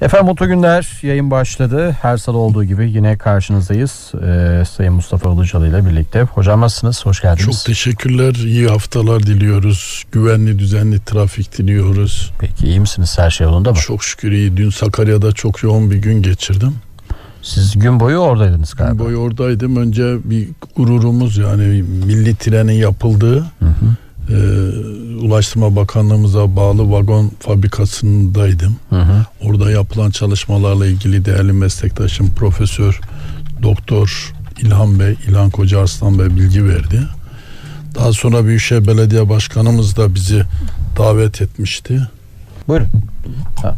Efendim mutlu günler, yayın başladı. Her salı olduğu gibi yine karşınızdayız. Sayın Mustafa Ilıcalı ile birlikte. Hocam nasılsınız? Hoş geldiniz. Çok teşekkürler. İyi haftalar diliyoruz. Güvenli, düzenli trafik diliyoruz. Peki iyi misiniz? Her şey yolunda mı? Çok şükür iyi. Dün Sakarya'da çok yoğun bir gün geçirdim. Siz gün boyu oradaydınız galiba. Gün boyu oradaydım. Önce bir gururumuz, yani milli trenin yapıldığı Ulaştırma Bakanlığımıza bağlı vagon fabrikasındaydım. Orada yapılan çalışmalarla ilgili değerli meslektaşım Profesör Doktor İlhan Koca Arslan Bey bilgi verdi. Daha sonra Büyükşehir Belediye Başkanımız da bizi davet etmişti. Buyurun. Ha.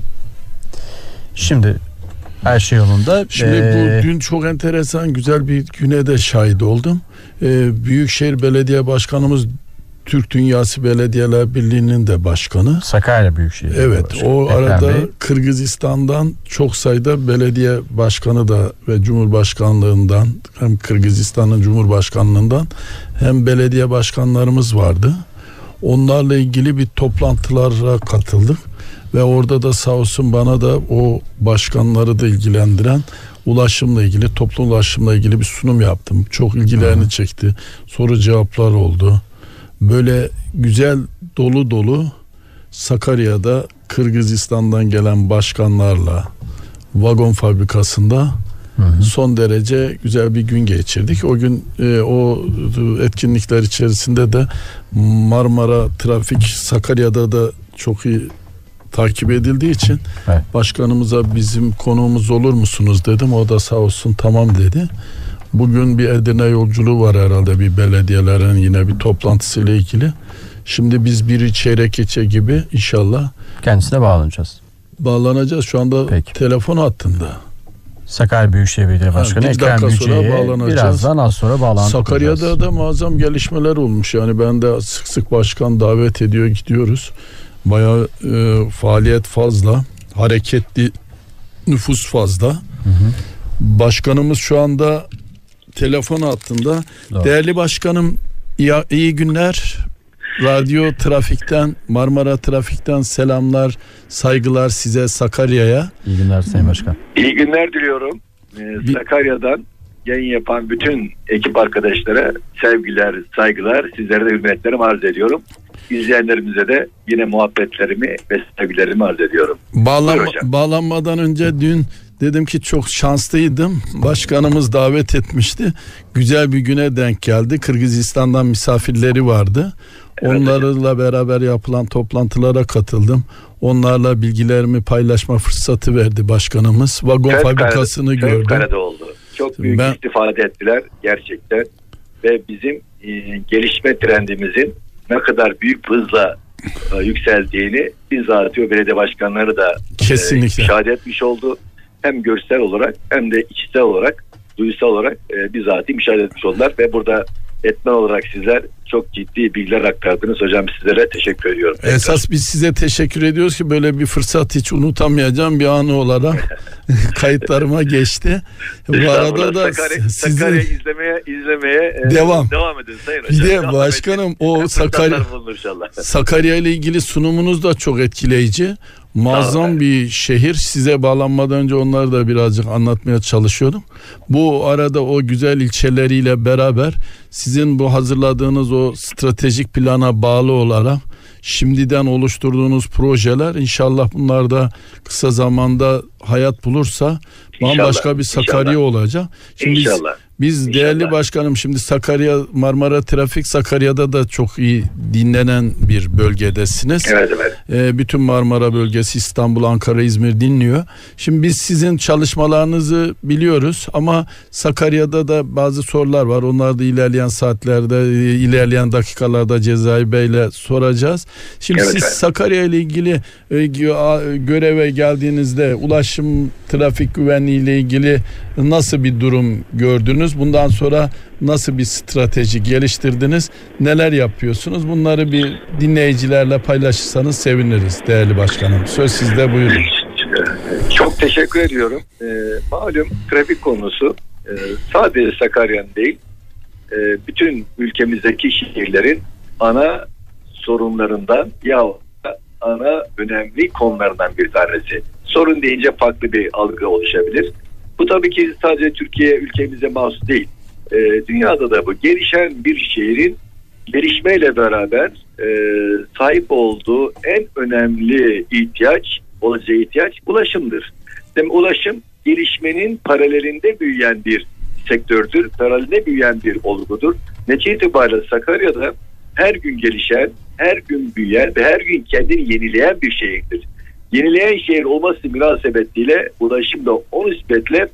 Şimdi her şey yolunda. Şimdi bu dün çok enteresan, güzel bir güne de şahit oldum. Büyükşehir Belediye Başkanımız Türk Dünyası Belediyeler Birliği'nin de başkanı. Sakarya Büyükşehir. Evet, Başkanı. o arada Kırgızistan'dan çok sayıda belediye başkanı da ve Cumhurbaşkanlığından, hem Kırgızistan'ın Cumhurbaşkanlığından hem belediye başkanlarımız vardı. Onlarla ilgili bir toplantılara katıldık ve orada da sağ olsun bana da o başkanları da ilgilendiren ulaşımla ilgili, toplu ulaşımla ilgili bir sunum yaptım. Çok ilgilerini çekti. Soru cevaplar oldu. Böyle güzel, dolu dolu Sakarya'da Kırgızistan'dan gelen başkanlarla vagon fabrikasında son derece güzel bir gün geçirdik. O gün o etkinlikler içerisinde de Marmara trafik Sakarya'da da çok iyi takip edildiği için başkanımıza bizim konuğumuz olur musunuz dedim. O da sağ olsun tamam dedi. Bugün bir Edirne yolculuğu var herhalde, bir belediyelerin yine bir toplantısıyla ilgili. Şimdi biz bir çeyrek geçe gibi inşallah kendisine bağlanacağız. Şu anda telefon hattında. Sakarya Büyükşehir Belediye Başkanı Ekrem Büce'ye birazdan az sonra bağlantı Sakarya'da kuracağız. da muazzam gelişmeler olmuş. Yani ben de sık sık başkan davet ediyor, gidiyoruz. Bayağı faaliyet fazla, hareketli, nüfus fazla. Başkanımız şu anda telefon hattında. Doğru. Değerli başkanım, iyi günler. Radyo Trafik'ten, Marmara Trafik'ten selamlar, saygılar size, Sakarya'ya. İyi günler Sayın Başkan. İyi günler diliyorum. Sakarya'dan yayın yapan bütün ekip arkadaşlara sevgiler, saygılar, sizlere de hürmetlerimi arz ediyorum. İzleyenlerimize de yine muhabbetlerimi ve sevgilerimi arz ediyorum. Bağlanmadan önce dün dedim ki çok şanslıydım. Başkanımız davet etmişti. Güzel bir güne denk geldi. Kırgızistan'dan misafirleri vardı. Evet, onlarla beraber yapılan toplantılara katıldım. Onlarla bilgilerimi paylaşma fırsatı verdi başkanımız. Vagon fabrikasını gördüm. Fevkalade oldu. Çok büyük istifade ettiler gerçekten. Ve bizim gelişme trendimizin ne kadar büyük hızla yükseldiğini bizzat belediye başkanları da kesinlikle müşahede etmiş oldu. Hem görsel olarak hem de içsel olarak, duysal olarak bizzat müşahede etmiş oldular ve burada etmen olarak sizler çok ciddi bilgiler aktardınız. Hocam sizlere teşekkür ediyorum. Esas biz size teşekkür ediyoruz ki böyle bir fırsat hiç unutamayacağım bir anı olarak kayıtlarıma geçti. Bu arada da Sakarya izlemeye devam edin Sayın Hocam. Bir de başkanım o Sakarya ile ilgili sunumunuz da çok etkileyici. Muazzam bir şehir. Size bağlanmadan önce onları da birazcık anlatmaya çalışıyordum. Bu arada o güzel ilçeleriyle beraber sizin bu hazırladığınız o stratejik plana bağlı olarak şimdiden oluşturduğunuz projeler, inşallah bunlar da kısa zamanda hayat bulursa bambaşka bir Sakarya olacak. Şimdi biz değerli başkanım, şimdi Sakarya, Marmara Trafik Sakarya'da da çok iyi dinlenen bir bölgedesiniz. Evet. Bütün Marmara bölgesi, İstanbul, Ankara, İzmir dinliyor. Şimdi biz sizin çalışmalarınızı biliyoruz ama Sakarya'da da bazı sorular var. Onları da ilerleyen saatlerde, ilerleyen dakikalarda Cezayir Bey'le soracağız. Şimdi siz Sakarya ile ilgili göreve geldiğinizde ulaşım, trafik güvenliği ile ilgili nasıl bir durum gördünüz? Bundan sonra nasıl bir strateji geliştirdiniz? Neler yapıyorsunuz? Bunları bir dinleyicilerle paylaşırsanız seviniriz değerli başkanım. Söz sizde, buyurun. Çok teşekkür ediyorum. Malum trafik konusu sadece Sakarya'nın değil, bütün ülkemizdeki şehirlerin ana sorunlarından ya ana önemli konularından bir tanesi. Sorun deyince farklı bir algı oluşabilir. Bu tabii ki sadece Türkiye ülkemize mahsus değil. Dünyada da bu gelişen bir şehrin gelişmeyle beraber sahip olduğu en önemli olacağı ihtiyaç ulaşımdır. Demek ulaşım gelişmenin paralelinde büyüyen bir sektördür, paralelinde büyüyen bir olgudur. Netice itibariyle Sakarya'da her gün gelişen, her gün büyüyen ve her gün kendini yenileyen bir şehirdir. Yenileyen şehir olması münasebetiyle ulaşım da o nispetle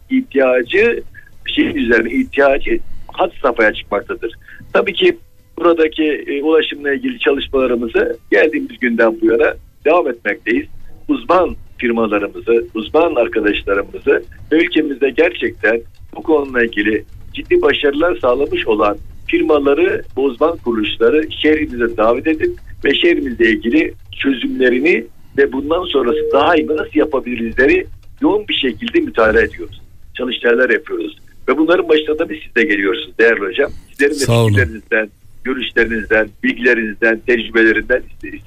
şehir üzerine ihtiyacı had safhaya çıkmaktadır. Tabii ki buradaki ulaşımla ilgili çalışmalarımızı geldiğimiz günden bu yana devam etmekteyiz. Uzman firmalarımızı, uzman arkadaşlarımızı ve ülkemizde gerçekten bu konuyla ilgili ciddi başarılar sağlamış olan firmaları, uzman kuruluşları şehrimize davet edip ve şehrimizle ilgili çözümlerini ve bundan sonrası daha iyi nasıl yapabilirizleri yoğun bir şekilde mütalaa ediyoruz. Çalıştaylar yapıyoruz. Ve bunların başında da siz de geliyorsunuz değerli hocam. Sizlerin de fikirlerinizden, görüşlerinizden, bilgilerinizden, tecrübelerinden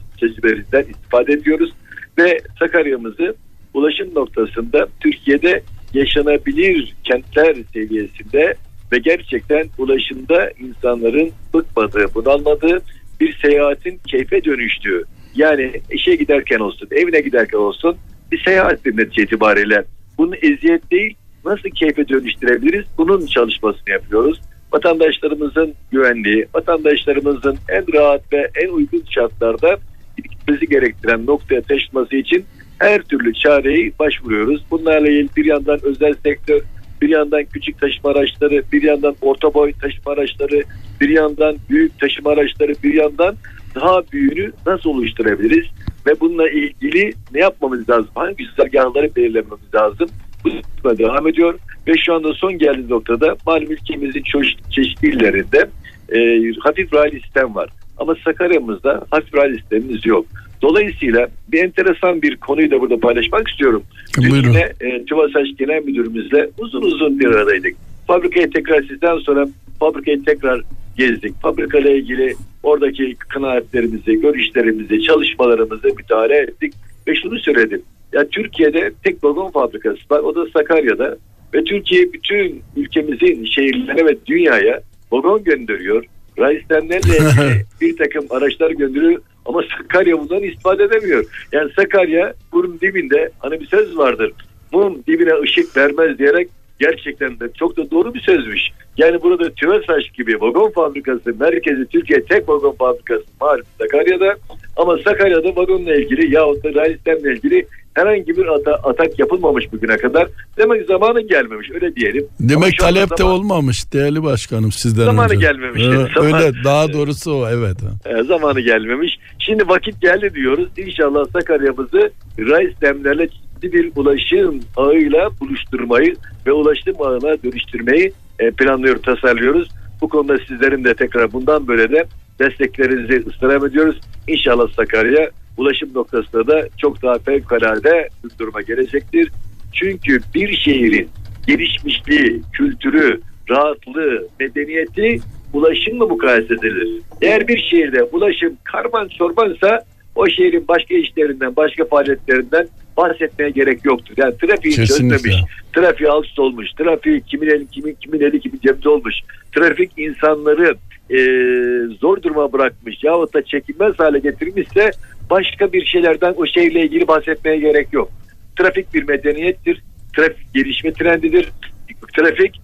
istifade ediyoruz. Ve Sakarya'mızı ulaşım noktasında Türkiye'de yaşanabilir kentler seviyesinde ve gerçekten ulaşımda insanların bıkmadığı, bunalmadığı bir seyahatin keyfe dönüştüğü, yani işe giderken olsun, evine giderken olsun bir seyahattir netice itibariyle. Bunu eziyet değil, nasıl keyfe dönüştürebiliriz? Bunun çalışmasını yapıyoruz. Vatandaşlarımızın güvenliği, vatandaşlarımızın en rahat ve en uygun şartlarda gitmesi gerektiren noktaya taşınması için her türlü çareyi başvuruyoruz. Bunlarla ilgili bir yandan özel sektör, bir yandan küçük taşıma araçları, bir yandan orta boy taşıma araçları, bir yandan büyük taşıma araçları, bir yandan daha büyüğünü nasıl oluşturabiliriz ve bununla ilgili ne yapmamız lazım? Hangi güzergahları belirlememiz lazım? Bu devam ediyor ve şu anda son geldiği noktada malum ülkemizin çeşitli illerinde hafif raylı sistem var. Ama Sakarya'mızda hafif raylı sistemimiz yok. Dolayısıyla bir enteresan bir konuyu da burada paylaşmak istiyorum. Yine TÜVASAŞ Genel Müdürümüzle uzun bir aradaydık. Fabrikayı tekrar sizden sonra tekrar gezdik. Fabrikayla ilgili oradaki kanaatlerimizi, görüşlerimizi, çalışmalarımızı müdahale ettik ve şunu söyledim. Ya Türkiye'de tek vagon fabrikası var. O da Sakarya'da ve Türkiye bütün ülkemizin şehirlerine ve dünyaya vagon gönderiyor. Rayistemlerle bir takım araçlar gönderiyor ama Sakarya bundan istifade edemiyor. Yani Sakarya burun dibinde, hani bir söz vardır. Mum dibine ışık vermez diyerek gerçekten de çok da doğru bir sözmüş. Yani burada TÜVASAŞ gibi vagon fabrikası merkezi, Türkiye tek vagon fabrikası malum Sakarya'da, ama Sakarya'da vagonla ilgili yahut da rayistemle ilgili herhangi bir atak yapılmamış bugüne kadar. Demek zamanı gelmemiş, öyle diyelim. Demek talep de olmamış değerli başkanım sizden zamanı önce. Gelmemiş. Öyle daha doğrusu o, evet. Zamanı gelmemiş. Şimdi vakit geldi diyoruz. İnşallah Sakarya'mızı rayistemlerle ciddi bir ulaşım ağıyla buluşturmayı ve ulaşım ağına dönüştürmeyi planlıyoruz, tasarlıyoruz. Bu konuda sizlerin de tekrar bundan böyle de desteklerinizi ısrar ediyoruz. İnşallah Sakarya ulaşım noktasında da çok daha fevkalade bir duruma gelecektir. Çünkü bir şehrin gelişmişliği, kültürü, rahatlığı, medeniyeti ulaşımla mukayese edilir. Eğer bir şehirde ulaşım karman çorbansa o şehrin başka işlerinden, başka faaliyetlerinden bahsetmeye gerek yoktur. Yani trafiği çözmemiş, trafiği alt üst olmuş, trafiği kimin eli kimin cebinde olmuş, trafik insanları zor duruma bırakmış yahut da çekilmez hale getirmişse başka bir şeylerden o şehirle ilgili bahsetmeye gerek yok. Trafik bir medeniyettir. Trafik gelişme trendidir. Trafik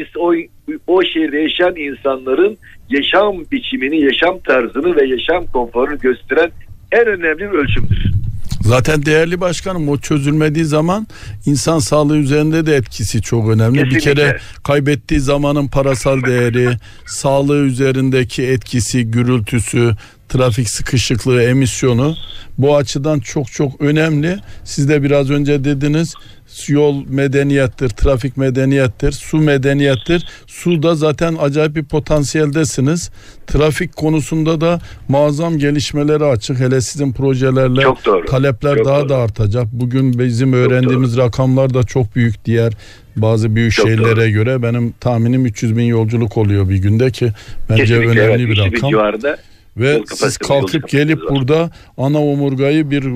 o şehirde yaşayan insanların yaşam biçimini, yaşam tarzını ve yaşam konforunu gösteren en önemli bir ölçümdür. Zaten değerli başkanım, o çözülmediği zaman insan sağlığı üzerinde de etkisi çok önemli. Kesinlikle. Bir kere kaybettiği zamanın parasal değeri, sağlığı üzerindeki etkisi, gürültüsü, trafik sıkışıklığı, emisyonu bu açıdan çok önemli. Siz de biraz önce dediniz, yol medeniyettir, trafik medeniyettir, su medeniyettir. Suda zaten acayip bir potansiyeldesiniz. Trafik konusunda da muazzam gelişmeleri açık. Hele sizin projelerle talepler çok daha doğru. Da artacak. Bugün bizim öğrendiğimiz rakamlar da çok büyük, diğer bazı büyük şehirlere göre. Benim tahminim 300 bin yolculuk oluyor bir günde ki bence kesinlikle, önemli bir rakam. Ve siz kalkıp gelip burada ana omurgayı bir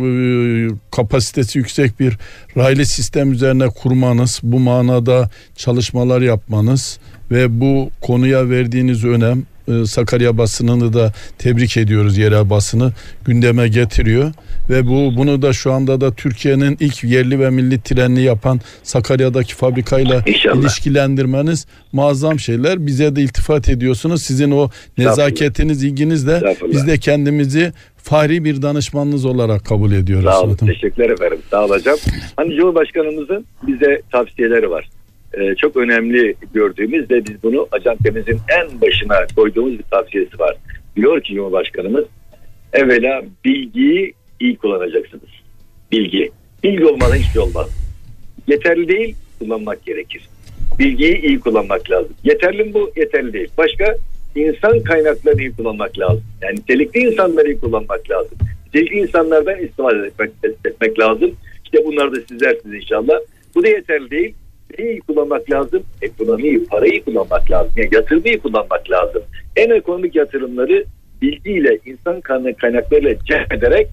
kapasitesi yüksek bir raylı sistem üzerine kurmanız, bu manada çalışmalar yapmanız ve bu konuya verdiğiniz önem, Sakarya basınını da tebrik ediyoruz, yerel basını gündeme getiriyor ve bunu da şu anda da Türkiye'nin ilk yerli ve milli trenini yapan Sakarya'daki fabrikayla ilişkilendirmeniz muazzam şeyler. Bize de iltifat ediyorsunuz. Sizin o nezaketiniz, ilginizle biz de kendimizi fahri bir danışmanınız olarak kabul ediyoruz. Sağ olun. Teşekkürler efendim. Sağ olacağım. Hani Cumhurbaşkanımızın bize tavsiyeleri var. Çok önemli gördüğümüz ve biz bunu ajantemizin en başına koyduğumuz bir tavsiyesi var. Diyor ki Cumhurbaşkanımız, evvela bilgiyi iyi kullanacaksınız. Bilgi olmadan hiçbir şey olmaz. Yeterli değil, kullanmak gerekir. Bilgiyi iyi kullanmak lazım. Yeterli mi bu? Yeterli değil. Başka? İnsan kaynaklarını iyi kullanmak lazım. Yani nitelikli insanları iyi kullanmak lazım. Nitelikli insanlardan istifade etmek lazım. İşte bunlar da sizlersiniz inşallah. Bu da yeterli değil. İyi kullanmak lazım. Ekonomiyi, parayı kullanmak lazım. Yani yatırımı kullanmak lazım. En ekonomik yatırımları bilgiyle, insan kaynaklarıyla cem ederek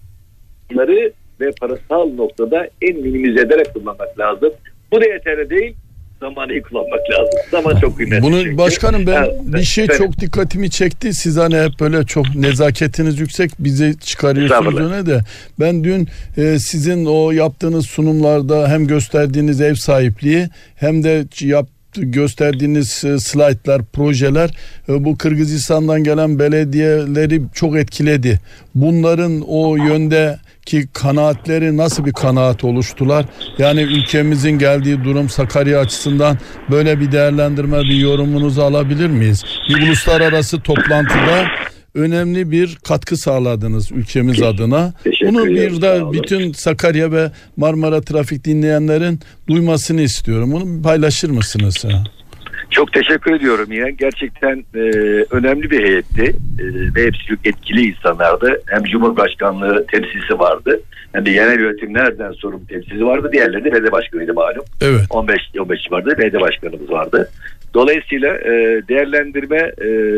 bunları ve parasal noktada en minimize ederek kullanmak lazım. Bu da yeterli değil. Zamanı iyi kullanmak lazım. Zaman çok kıymetli. Bunu başkanım bir şey çok dikkatimi çekti. Siz hani hep böyle çok nezaketiniz yüksek, bizi çıkarıyorsunuz öne de. Ben dün sizin o yaptığınız sunumlarda hem gösterdiğiniz ev sahipliği hem de gösterdiğiniz slaytlar, projeler bu Kırgızistan'dan gelen belediyeleri çok etkiledi. Bunların o yönde ki kanaatleri nasıl bir kanaat oluştular? Yani ülkemizin geldiği durum Sakarya açısından böyle bir değerlendirme, bir yorumunuzu alabilir miyiz? Bir uluslararası toplantıda önemli bir katkı sağladınız ülkemiz adına. Bunu bir de bütün Sakarya ve Marmara Trafik dinleyenlerin duymasını istiyorum. Bunu paylaşır mısınız? Çok teşekkür ediyorum yine. Gerçekten önemli bir heyetti. Ve hepsi çok etkili insanlardı. Hem Cumhurbaşkanlığı temsilcisi vardı. Hem de yerel yönetimlerden sorumlu temsilcisi vardı. Diğerleri de belediye başkanıydı malum. Evet. 15 vardı. Belediye başkanımız vardı. Dolayısıyla değerlendirme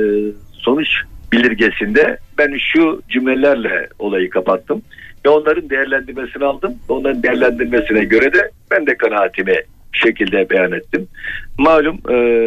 sonuç bildirgesinde ben şu cümlelerle olayı kapattım. Ve onların değerlendirmesini aldım. Onların değerlendirmesine göre de ben de kanaatimi şekilde beyan ettim. Malum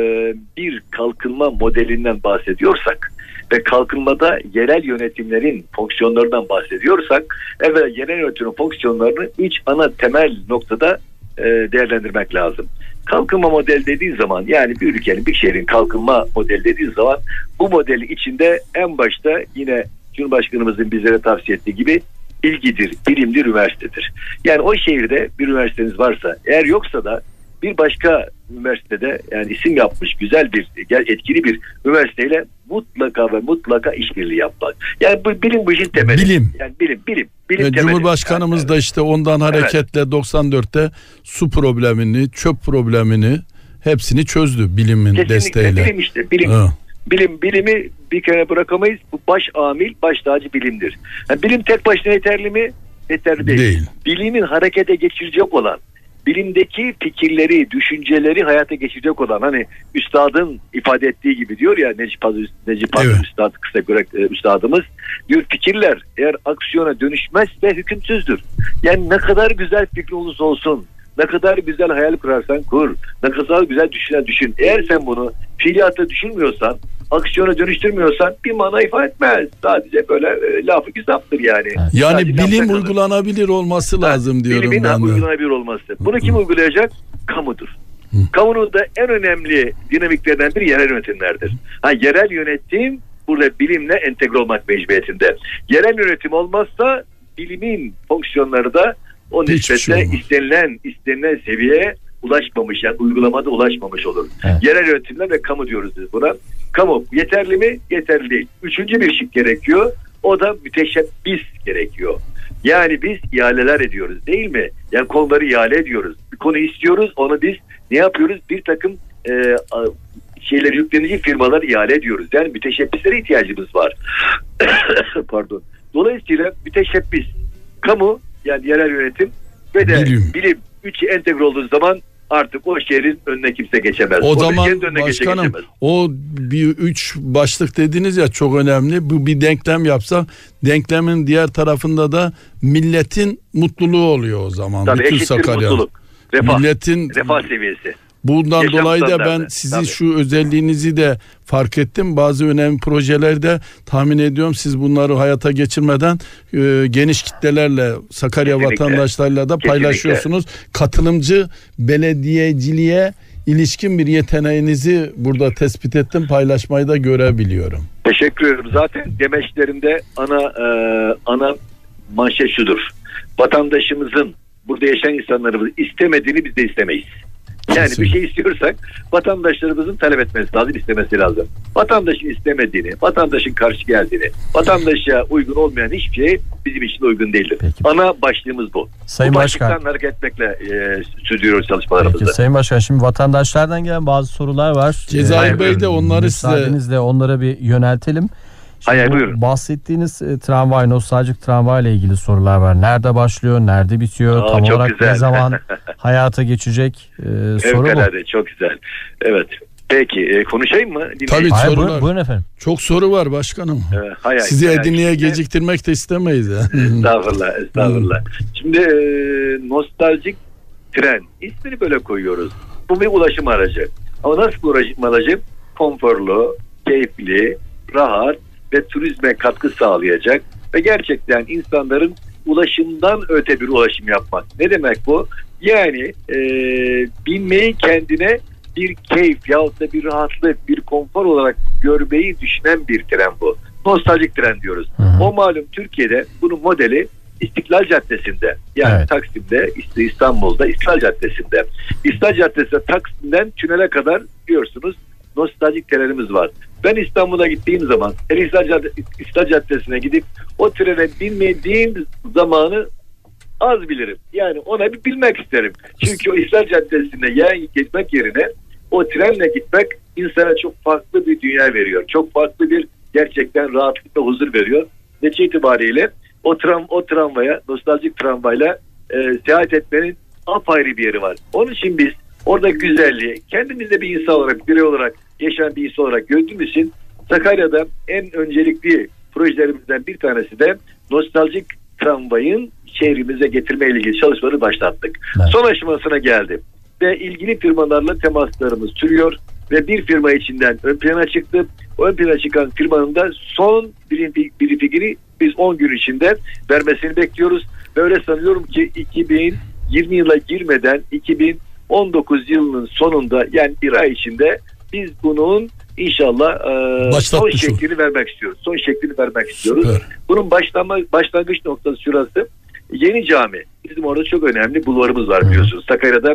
bir kalkınma modelinden bahsediyorsak ve kalkınmada yerel yönetimlerin fonksiyonlarından bahsediyorsak, evet, yerel yönetimin fonksiyonlarını 3 ana temel noktada değerlendirmek lazım. Kalkınma modeli dediği zaman, yani bir ülkenin, bir şehrin kalkınma modeli dediği zaman bu modeli içinde en başta yine Cumhurbaşkanımızın bizlere tavsiye ettiği gibi bilgidir, bilimdir, üniversitedir. Yani o şehirde bir üniversiteniz varsa, eğer yoksa da bir başka üniversitede, yani isim yapmış güzel bir, etkili bir üniversiteyle mutlaka işbirliği yapmak. Yani bu bilim, bu işin temeli. Bilim. Yani bilim temeli. Cumhurbaşkanımız da işte ondan hareketle 94'te su problemini, çöp problemini hepsini çözdü bilimin kesinlikle desteğiyle. Bilim işte, bilim. Ha. Bilimi bir kere bırakamayız. Bu baş amil, baş tacı bilimdir. Yani bilim tek başına yeterli mi? Yeterli değil. Bilimin harekete geçirecek olan, bilimdeki fikirleri, düşünceleri hayata geçirecek olan, hani üstadın ifade ettiği gibi diyor ya, Necip Fazıl Üstad, kısa göre üstadımız diyor, fikirler eğer aksiyona dönüşmezse hükümsüzdür. Yani ne kadar güzel fikri olursa olsun, ne kadar güzel hayal kurarsan kur, ne kadar güzel düşün. Eğer sen bunu fiiliyata düşünmüyorsan, aksiyona dönüştürmüyorsan bir mana ifade etmez. Sadece böyle lafı güzaptır yani. Yani sadece bilim uygulanabilir olması lazım diyorum bilimin ben de. uygulanabilir olması. Bunu kim uygulayacak? Kamudur. Kamunun da en önemli dinamiklerden biri yerel yönetimlerdir. Yerel yönetim burada bilimle entegre olmak mecburiyetinde. Yerel yönetim olmazsa bilimin fonksiyonları da o nispetle istenilen seviyeye ulaşmamış, yani uygulamada ulaşmamış olur. Evet. Yerel yönetimler ve kamu diyoruz biz buna. Kamu yeterli mi? Yeterli değil. Üçüncü bir şık gerekiyor. O da müteşebbis gerekiyor. Yani biz ihaleler ediyoruz değil mi? Yani konuları ihale ediyoruz. Bir konu istiyoruz, onu biz ne yapıyoruz? Bir takım yüklenici firmalar ihale ediyoruz. Yani müteşebbislere ihtiyacımız var. Pardon. Dolayısıyla müteşebbis, kamu, yani yerel yönetim ve de bilim üçü entegre olduğu zaman artık o şehrin önüne kimse geçemez. O zaman önüne başkanım geçemez. o bir 3 başlık dediniz ya, çok önemli. Bu bir denklem yapsak, denklemin diğer tarafında da milletin mutluluğu oluyor o zaman. Tabii, bütün eşittir Sakarya. mutluluk. Refah, Milletin refah seviyesi. Bundan Yaşam dolayı da ben standartı. sizin Tabii. şu özelliğinizi de fark ettim. Bazı önemli projelerde tahmin ediyorum siz bunları hayata geçirmeden geniş kitlelerle, Sakarya Kesinlikle. vatandaşlarıyla da paylaşıyorsunuz. Katılımcı belediyeciliğe ilişkin bir yeteneğinizi burada tespit ettim. Paylaşmayı da görebiliyorum. Teşekkür ederim. Zaten demeçlerimde ana manşet şudur. Vatandaşımızın, burada yaşayan insanlarımızın istemediğini biz de istemeyiz. Yani bir şey istiyorsak vatandaşlarımızın talep etmesi lazım, istemesi lazım. Vatandaşın istemediğini, vatandaşın karşı geldiğini, vatandaşa uygun olmayan hiçbir şey bizim için uygun değildir. Peki. Ana başlığımız bu. Sayın bu Başkan, başlıktan hareket etmekle sürdürüyoruz çalışmalarımızı. peki, Sayın Başkan, şimdi vatandaşlardan gelen bazı sorular var. Cezayir Bey de onları size... Müsaadenizle onlara bir yöneltelim. Hayır, buyurun. Bahsettiğiniz tramvay, nostaljik tramvay ile ilgili sorular var. Nerede başlıyor, nerede bitiyor, tam çok olarak güzel. ne zaman hayata geçecek soru bu. Çok güzel. Evet. Peki konuşayım mı? Tabii. Hayır, Sorular. buyurun efendim. Çok soru var başkanım. Hayır, Sizi Edirne'ye geciktirmek de istemeyiz. Estağfurullah. Şimdi nostaljik tren ismini böyle koyuyoruz. Bu bir ulaşım aracı. Ama nasıl bir ulaşım aracı? Konforlu, keyifli, rahat ve turizme katkı sağlayacak ve gerçekten insanların ulaşımdan öte bir ulaşım yapmak. Ne demek bu? Yani binmeyi kendine bir keyif yahut da bir rahatlık, bir konfor olarak görmeyi düşünen bir tren bu. Nostaljik tren diyoruz. Hı-hı. O malum Türkiye'de bunun modeli İstiklal Caddesi'nde, yani Evet. Taksim'de, İstanbul'da İstiklal Caddesi'nde. İstiklal Caddesi'nde Taksim'den tünele kadar biliyorsunuz nostaljik trenlerimiz var. Ben İstanbul'a gittiğim zaman İstiklal Caddesi'ne gidip o trene binmediğim zamanı az bilirim. Yani ona bir bilmek isterim. Çünkü o İstiklal Caddesi'ne gitmek yerine o trenle gitmek insana çok farklı bir dünya veriyor. Çok farklı bir gerçekten rahatlık ve huzur veriyor. Netice itibariyle o tramvaya, nostaljik tramvayla seyahat etmenin apayrı bir yeri var. Onun için biz orada güzelliği kendimizde bir insan olarak, birey olarak, yaşayan bir insan olarak gördüğümüz için Sakarya'da en öncelikli projelerimizden bir tanesi de nostaljik tramvayın şehrimize getirme ile ilgili çalışmaları başlattık. Evet. Son aşamasına geldi ve ilgili firmalarla temaslarımız sürüyor ve bir firma içinden ön plana çıktı. O ön plana çıkan firmanın da son briefingini biz 10 gün içinde vermesini bekliyoruz. Böyle sanıyorum ki 2020 yıla girmeden 2019 yılının sonunda, yani bir ay içinde biz bunun inşallah son şeklini vermek istiyoruz. Süper. Bunun başlangıç noktası şurası. Yeni Cami. Bizim orada çok önemli bulvarımız var biliyorsunuz. Sakarya'da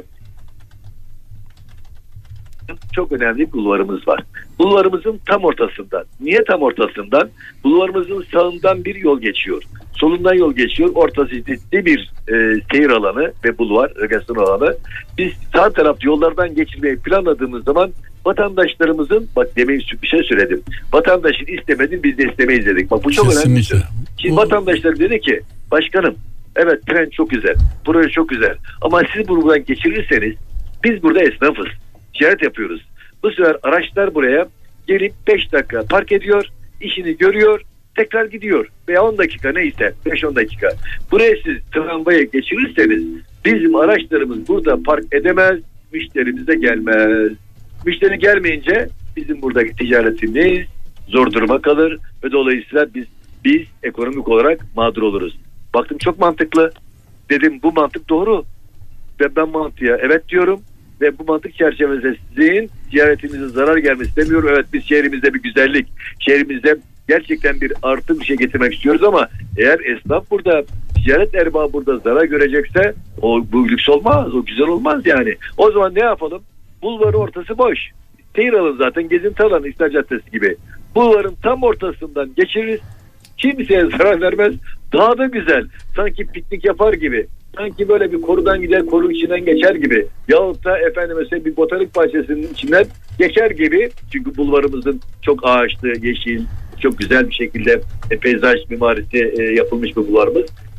çok önemli bulvarımız var. Bulvarımızın tam ortasından. Niye tam ortasından? Bulvarımızın sağından bir yol geçiyor. Solundan yol geçiyor. Ortası ciddi bir seyir alanı ve bulvar, rekreasyon alanı. Biz sağ tarafta yollardan geçirmeyi planladığımız zaman vatandaşlarımızın, bak demin bir şey söyledim. Vatandaşın istemediğini biz de istemeyiz dedik. Bak bu çok önemli bir şey. Şimdi vatandaşlar dedi ki, başkanım evet tren çok güzel, proje çok güzel ama siz buradan geçirirseniz biz burada esnafız. Ticaret yapıyoruz. Bu sefer araçlar buraya gelip 5 dakika park ediyor, işini görüyor, tekrar gidiyor. Veya 10 dakika neyse, 5-10 dakika. Buraya siz tramvaya geçirirseniz bizim araçlarımız burada park edemez, müşterimiz de gelmez. Müşteri gelmeyince bizim buradaki ticaretimiz zor duruma kalır ve dolayısıyla biz ekonomik olarak mağdur oluruz. Baktım çok mantıklı. Dedim bu mantık doğru. Ve ben mantığa evet diyorum. Ve bu mantık çerçevesinde sizin ziyaretinize zarar gelmesi istemiyorum. Evet, biz şehrimizde bir güzellik, şehrimizde gerçekten bir artı bir şey getirmek istiyoruz ama eğer esnaf burada, ticaret erbabı burada zarar görecekse bu lüks olmaz, o güzel olmaz yani. O zaman ne yapalım? Bulvarın ortası boş. Seyir alanı zaten gezinti alanı, İstiklal Caddesi gibi. Bulvarın tam ortasından geçiririz. Kimseye zarar vermez. Daha da güzel. Sanki piknik yapar gibi. Sanki böyle bir korudan gider, koru içinden geçer gibi. Yahut da mesela bir botanik bahçesinin içinden geçer gibi. Çünkü bulvarımızın çok ağaçlı, yeşil, çok güzel bir şekilde peyzaj mimarisi yapılmış bir bulvarımız.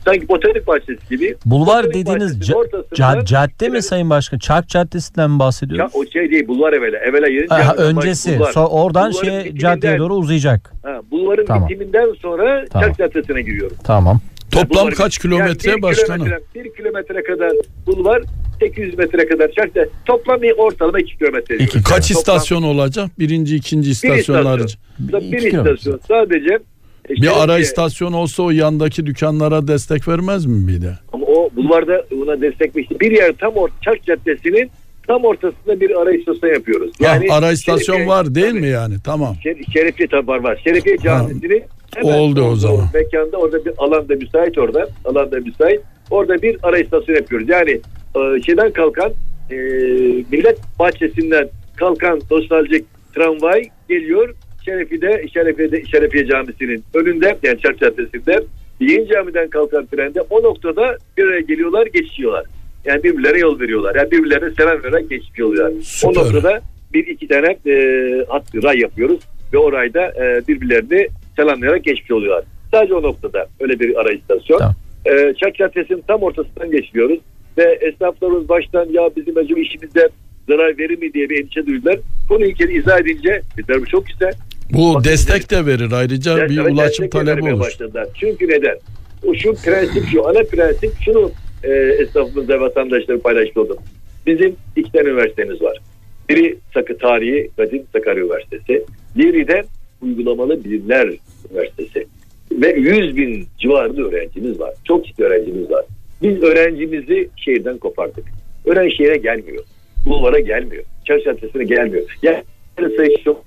sanki botanik bahçesi gibi. Bulvar Botanik dediğiniz bahçesinin ortasından- cadde mi Sayın Başkan? Çark Caddesi'nden mi Ya, bahsediyoruz? o şey değil, bulvar evvela. Evvela yerin Ha, yanından öncesi. bulvar. Oradan Bulvarın bitiminden- caddeye doğru uzayacak. Bulvarın Tamam. bitiminden sonra Tamam. Çark Caddesi'ne giriyoruz. Tamam. Toplam Bulvarın- kaç kilometre yani başkanım? 1 kilometre kadar bulvar, 800 metre kadar Çark Caddesi. Toplam bir ortalama 2 kilometre. İki diyoruz. Kaç Toplam istasyon olacak? Birinci, ikinci bir istasyonlar. istasyon. Bir İki kilometre. istasyon. Sadece Bir ara istasyon olsa o yandaki dükkanlara destek vermez mi bir de? ama o bulvarda ona destek işte bir yer tam Çark Caddesi'nin tam ortasında bir ara istasyon yapıyoruz. Yani ara istasyon Şerefiye- var değil tabii. mi yani? Tamam. Şerefiye tabi var. Şerefiye Camisi'nin hemen Oldu o olduğu zaman. mekanda, orada bir alanda müsait orada. Alanda müsait. Orada bir ara istasyon yapıyoruz. Yani şeyden kalkan Millet Bahçesi'nden kalkan nostaljik tramvay geliyor. Şerefiye Camisi'nin önünde, yani Çark Caddesi'nde, Yeni Cami'den kalkan trende o noktada bir araya geliyorlar, geçiyorlar. Yani birbirlerine yol veriyorlar. Yani birbirlerine selam vererek geçiş oluyorlar. Süper. O noktada bir iki tane ray yapıyoruz ve o rayda birbirlerini selamlayarak geçmiş oluyorlar. Sadece o noktada öyle bir ara istasyon. Tamam. Çark Caddesi'nin tam ortasından geçiyoruz ve esnaflarımız baştan ya bizim acaba işimize zarar verir mi diye bir endişe duydular. Konuyu izah edince bizler bu çok güzel. Bu Bakın, destek de verir ayrıca bir evet, ulaşım destek talebi vermeye olur. başladılar. Çünkü neden? Şu prensip şu, ana prensip şunu esnafımızda vatandaşları paylaşmış oldum. Bizim 2 tane üniversitemiz var. Biri Tarihi Kadim Sakarya Üniversitesi. Diğeri de Uygulamalı Bilimler Üniversitesi. Ve 100.000 civarında öğrencimiz var. Çok ciddi öğrencimiz var. Biz öğrencimizi şehirden kopardık. Öğrenci şehre gelmiyor. Bulvara gelmiyor. Çarşı Caddesi'ne gelmiyor. Yani sayısı çok.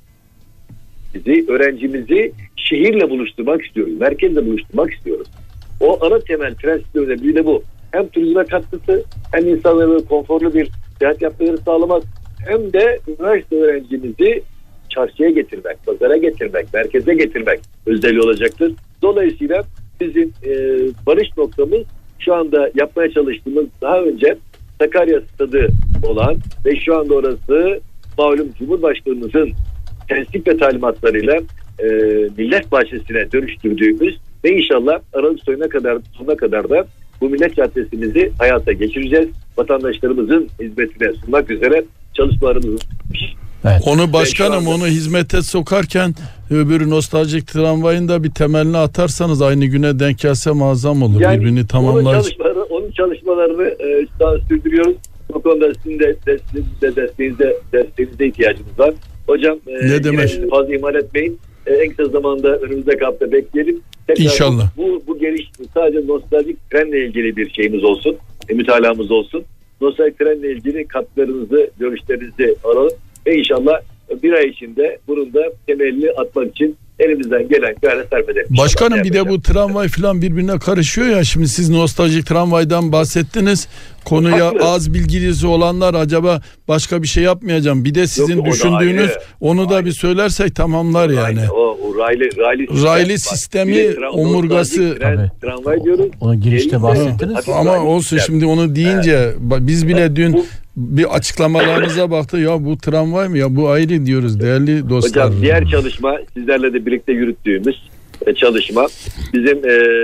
Öğrencimizi şehirle buluşturmak istiyoruz. Merkezle buluşturmak istiyoruz. O ana temel prensiplerden biri de bu. Hem turizme katkısı, hem insanlara konforlu bir seyahat yapmalarını sağlamak, hem de üniversite öğrencimizi çarşıya getirmek, pazara getirmek, merkeze getirmek özelliği olacaktır. Dolayısıyla bizim varış noktamız şu anda yapmaya çalıştığımız daha önce Sakarya Stadı olan ve şu anda orası malum Cumhurbaşkanımızın prensip ve talimatlarıyla Millet Bahçesi'ne dönüştürdüğümüz ve inşallah Aralık sonuna kadar da bu Millet Caddesi'mizi hayata geçireceğiz. Vatandaşlarımızın hizmetine sunmak üzere çalışmalarımız. Evet. Onu başkanım, Ve şu anda- onu hizmete sokarken öbürü nostaljik tramvayın da bir temelini atarsanız aynı güne denk gelse muazzam olur. Birbirini tamamlar. Onun çalışmalarını şu an sürdürüyoruz. Bu konuda sizin de desteğinize ihtiyacımız var. Hocam Ne demek? yine fazla ihmal etmeyin. En kısa zamanda önümüzdeki hafta bekleyelim. Tekrar İnşallah. Bu geliş sadece nostaljik trenle ilgili bir şeyimiz olsun. Mütalamız olsun. Nostaljik trenle ilgili katkılarınızı, görüşlerinizi alalım. Ve inşallah bir ay içinde bunun da temelini atmak için elimizden gelen gayret sarf edelim. Başkanım bir de İnşallah. bu tramvay falan birbirine karışıyor ya. Şimdi siz nostaljik tramvaydan bahsettiniz. Konuya Haklı. az bilgisi olanlar acaba başka bir şey yapmayacağım. Bir de sizin Yok, o da düşündüğünüz ayrı. onu da Ayrı. bir söylersek tamamlar yani. O Raylı sistemi, omurgası. Tramvay diyoruz. Onu girişte Elinde bahsettiniz. hafif Ama raylı olsun sistem. şimdi onu deyince biz bile dün Bu- bir açıklamalarınıza baktık. Ya bu tramvay mı ya bu ayrı diyoruz değerli dostlar. Hocam diğer çalışma sizlerle de birlikte yürüttüğümüz çalışma bizim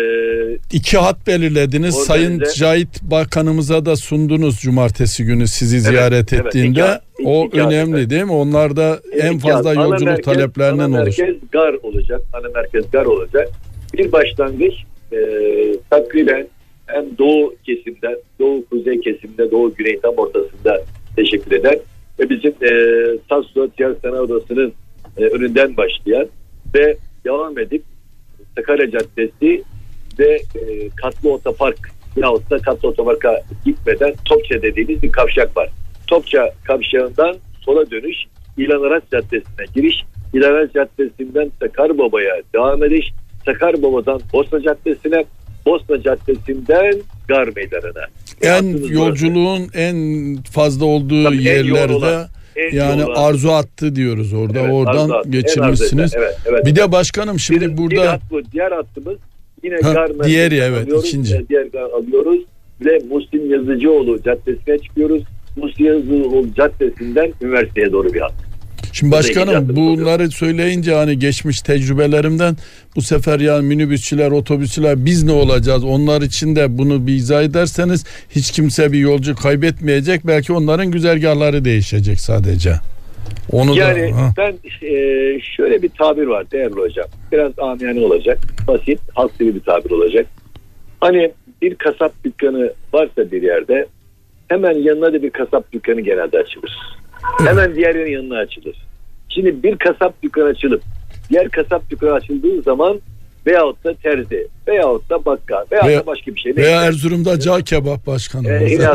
2 hat belirlediniz. Organize- Sayın Cahit Bakanımıza da sundunuz cumartesi günü sizi ziyaret evet, ettiğinde. iki hat, o iki hat, önemli evet. değil mi? Onlar da en fazla ana yolculuk merkez- taleplerinden ana olur. merkez gar olacak. Ana merkez gar olacak. Bir başlangıç takriben hem doğu kesimden, doğu kuzey kesimde, doğu güney tam ortasında teşekkür eden ve bizim Tasso Ticaret Sanayi Odası'nın önünden başlayan ve devam edip Sakarya Caddesi ve katlı otopark yahut da katlı otoparka gitmeden Topça dediğimiz bir kavşak var. Topça kavşağından sola dönüş, İlhan Araç Caddesi'ne giriş, İlhan Araç Caddesi'nden Sakarbaba'ya devam ediş, Sakarbaba'dan Bosna Caddesi'ne, Bosna Caddesi'nden Gar Meydanı'na. En Hattımız yolculuğun en fazla olduğu Tabii en yoğun yerlerde olan, en yani yoğun olan. arzu attı diyoruz orada. Evet, oradan arzu hattı. En geçirmişsiniz. arzu edilen, evet. Bir de başkanım şimdi Bir burada hat bu. Diğer hattımız yine Ha, Gar diğeri, merkezinden evet, alıyoruz. ikinci. Diğer Gar alıyoruz ve Muhsin Yazıcıoğlu Caddesi'ne çıkıyoruz. Muhsin Yazıcıoğlu Caddesi'nden üniversiteye doğru bir hat. Şimdi başkanım bunları söyleyince hani geçmiş tecrübelerimden bu sefer yani minibüsçüler, otobüsçüler biz ne olacağız? Onlar için de bunu bir izah ederseniz hiç kimse bir yolcu kaybetmeyecek. Belki onların güzergahları değişecek sadece. Onu yani da, ben şöyle bir tabir var değerli hocam. Biraz amiyane olacak. Basit, halk dili bir tabir olacak. Hani bir kasap dükkanı varsa bir yerde hemen yanına da bir kasap dükkanı genelde açılır. Hemen diğerinin yanına açılır. Şimdi bir kasap dükkanı açılıp diğer kasap dükkanı açıldığı zaman veyahut da terzi veyahut da bakkal veyahut da başka bir şey. Veya Erzurum'da cağ kebap başkanım.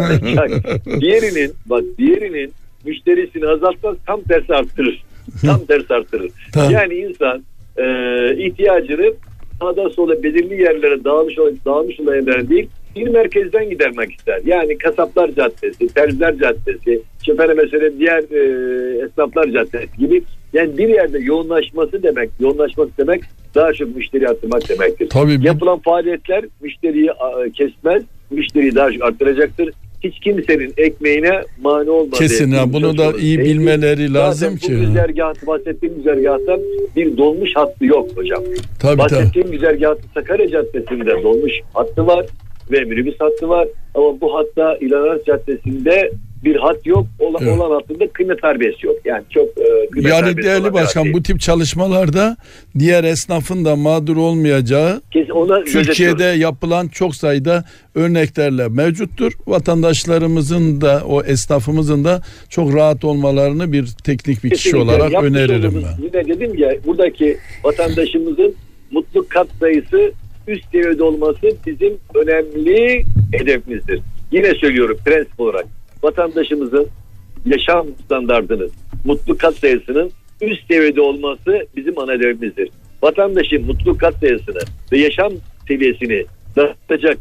Diğerinin müşterisini azaltmaz, tam tersi arttırır. Tam tersi arttırır. Tamam. Yani insan ihtiyacını sağda sola belirli yerlere dağılmış olan yerlere değil, bir merkezden gidermek ister. Yani Kasaplar Caddesi, Terziler Caddesi, mesela diğer Esnaflar Caddesi gibi, yani bir yerde yoğunlaşması demek daha çok müşteri arttırmak demektir. Tabii. Yapılan faaliyetler müşteriyi kesmez, müşteriyi daha çok arttıracaktır. Hiç kimsenin ekmeğine mani olmaz. Kesin ya, bunu da iyi bilmeleri lazım ki. Bu güzergahı, bahsettiğim güzergahta bir dolmuş hattı yok hocam. Tabii. Bahsettiğim güzergahta Sakarya Caddesi'nde dolmuş hattı var ve minibüs hattı var. Ama bu hatta İlhanlar Caddesi'nde bir hat yok. Olan hattında kıymet harbiyesi yok. Yani çok kıymet yani harbiyesi değerli başkan, bu tip çalışmalarda diğer esnafın da mağdur olmayacağı Türkiye'de yapılan çok sayıda örneklerle mevcuttur. Vatandaşlarımızın da, o esnafımızın da çok rahat olmalarını bir teknik bir kişi olarak öneririm ben. Yine dedim ya, buradaki vatandaşımızın mutlu kat sayısı üst seviyede olması bizim önemli hedefimizdir. Yine söylüyorum, prensip olarak vatandaşımızın yaşam standartının, mutlu kat sayısının üst seviyede olması bizim ana hedefimizdir. Vatandaşın mutlu kat sayısını ve yaşam seviyesini daraltacak,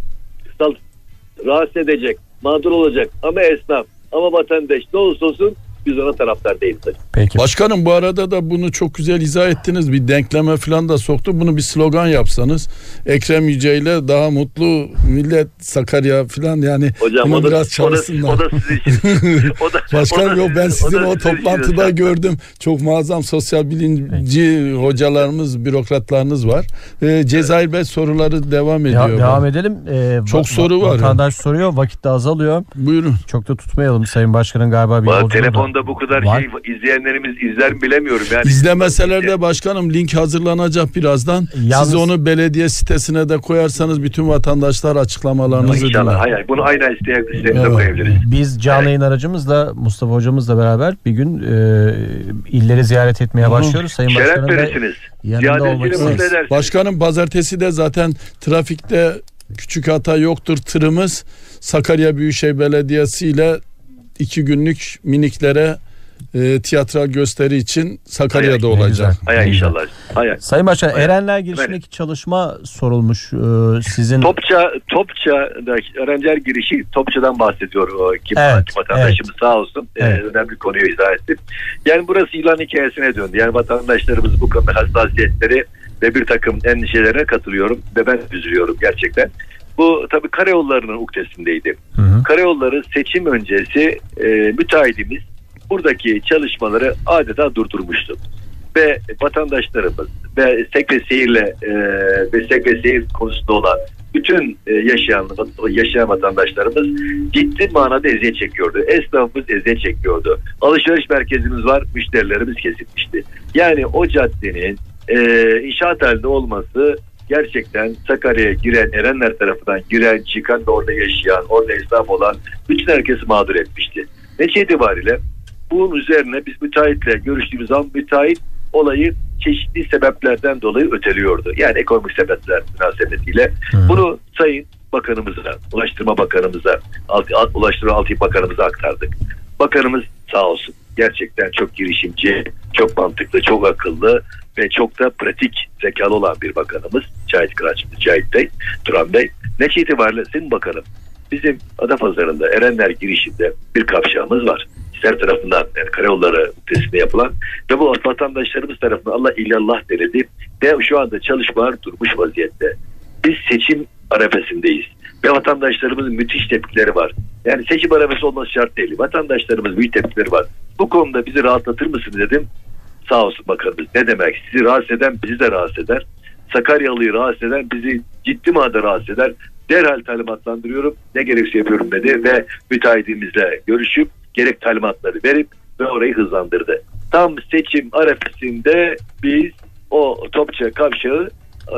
rahatsız edecek, mağdur olacak ama esnaf, ama vatandaş ne olursa olsun biz ona taraftar değiliz. Peki. Başkanım, bu arada da bunu çok güzel izah ettiniz. Bir denkleme falan da soktu. Bunu bir slogan yapsanız. Ekrem Yüce ile daha mutlu millet Sakarya falan, yani hocam, bunu biraz çalışsınlar. O da sizin için. Başkanım yok, ben sizin o toplantıda gördüm. Çok muazzam sosyal bilimci hocalarımız, bürokratlarınız var. Cezayir Bey, soruları devam ediyor. Devam edelim. Çok soru var. Vatandaş soruyor. Vakit de azalıyor. Buyurun. Çok da tutmayalım. Sayın Başkan'ın galiba bir yolculuğu telefonda bu kadar şey izleyenlerimiz izler mi bilemiyorum. Yani İzlemeseler de başkanım link hazırlanacak birazdan. Siz onu belediye sitesine de koyarsanız bütün vatandaşlar açıklamalarınızı İnşallah. Hayır, bunu aynen isteyerek koyabiliriz. Biz canlı yayın aracımızla Mustafa hocamızla beraber bir gün illeri ziyaret etmeye başlıyoruz. Sayın Başkanım verirsiniz. Yanında olmak isteriz. Başkanım, pazartesi de zaten trafikte küçük hata yoktur. Tırımız Sakarya Büyükşehir Belediyesi ile 2 günlük miniklere tiyatral gösteri için Sakarya'da olacak. Hayır inşallah. Hayır. Sayın Başkan, Erenler girişindeki çalışma sorulmuş sizin. Topça'daki Erenler girişi, Topça'dan bahsediyor kim vatandaşımız, sağ olsun. Önemli konuyu izah etti. Yani burası yılan hikayesine döndü. Yani vatandaşlarımız bu konuda hassasiyetleri ve bir takım endişelerine katılıyorum ve ben üzülüyorum gerçekten. Bu tabii karayollarının uktesindeydi. Karayolları seçim öncesi müteahhitimiz buradaki çalışmaları adeta durdurmuştu. Ve vatandaşlarımız ve sevk ve seyir konusunda olan bütün yaşayan vatandaşlarımız ciddi manada eziyet çekiyordu. Esnafımız eziyet çekiyordu. Alışveriş merkezimiz var, müşterilerimiz kesilmişti. Yani o caddenin inşaat halinde olması gerçekten Sakarya'ya giren, Erenler tarafından giren, çıkan ve orada yaşayan, orada esnaf olan bütün herkesi mağdur etmişti. Netice itibariyle bunun üzerine biz müteahhitle görüştüğümüz zaman müteahhit olayı çeşitli sebeplerden dolayı öteliyordu. Yani ekonomik sebepler münasebetiyle. Bunu Sayın Bakanımıza, Ulaştırma Bakanımıza, Ulaştırma Altyapı Bakanımıza aktardık. Bakanımız sağ olsun gerçekten çok girişimci, çok mantıklı, çok akıllı ve çok da pratik zekalı olan bir bakanımız. Cahit Bey, Turan Bey. Netice itibariyle Sayın Bakanım, bizim Adapazarı'nda Erenler girişinde bir kavşağımız var. Hisar tarafından, yani karayolları ötesinde yapılan ve bu vatandaşlarımız tarafından Allah illallah denildi ve şu anda çalışmalar durmuş vaziyette. Biz seçim arefesindeyiz ve vatandaşlarımızın müthiş tepkileri var. Yani seçim arefesi olması şart değil. Vatandaşlarımız büyük tepkileri var. Bu konuda bizi rahatlatır mısın dedim. Sağ olsun bakanımız. Ne demek? Sizi rahatsız eden bizi de rahatsız eder. Sakaryalı'yı rahatsız eden bizi ciddi manada rahatsız eder. Derhal talimatlandırıyorum. Ne gerekse yapıyorum dedi ve müteahhitimizle görüşüp gerek talimatları verip ve orayı hızlandırdı. Tam seçim arefesinde biz o Topçu kavşağı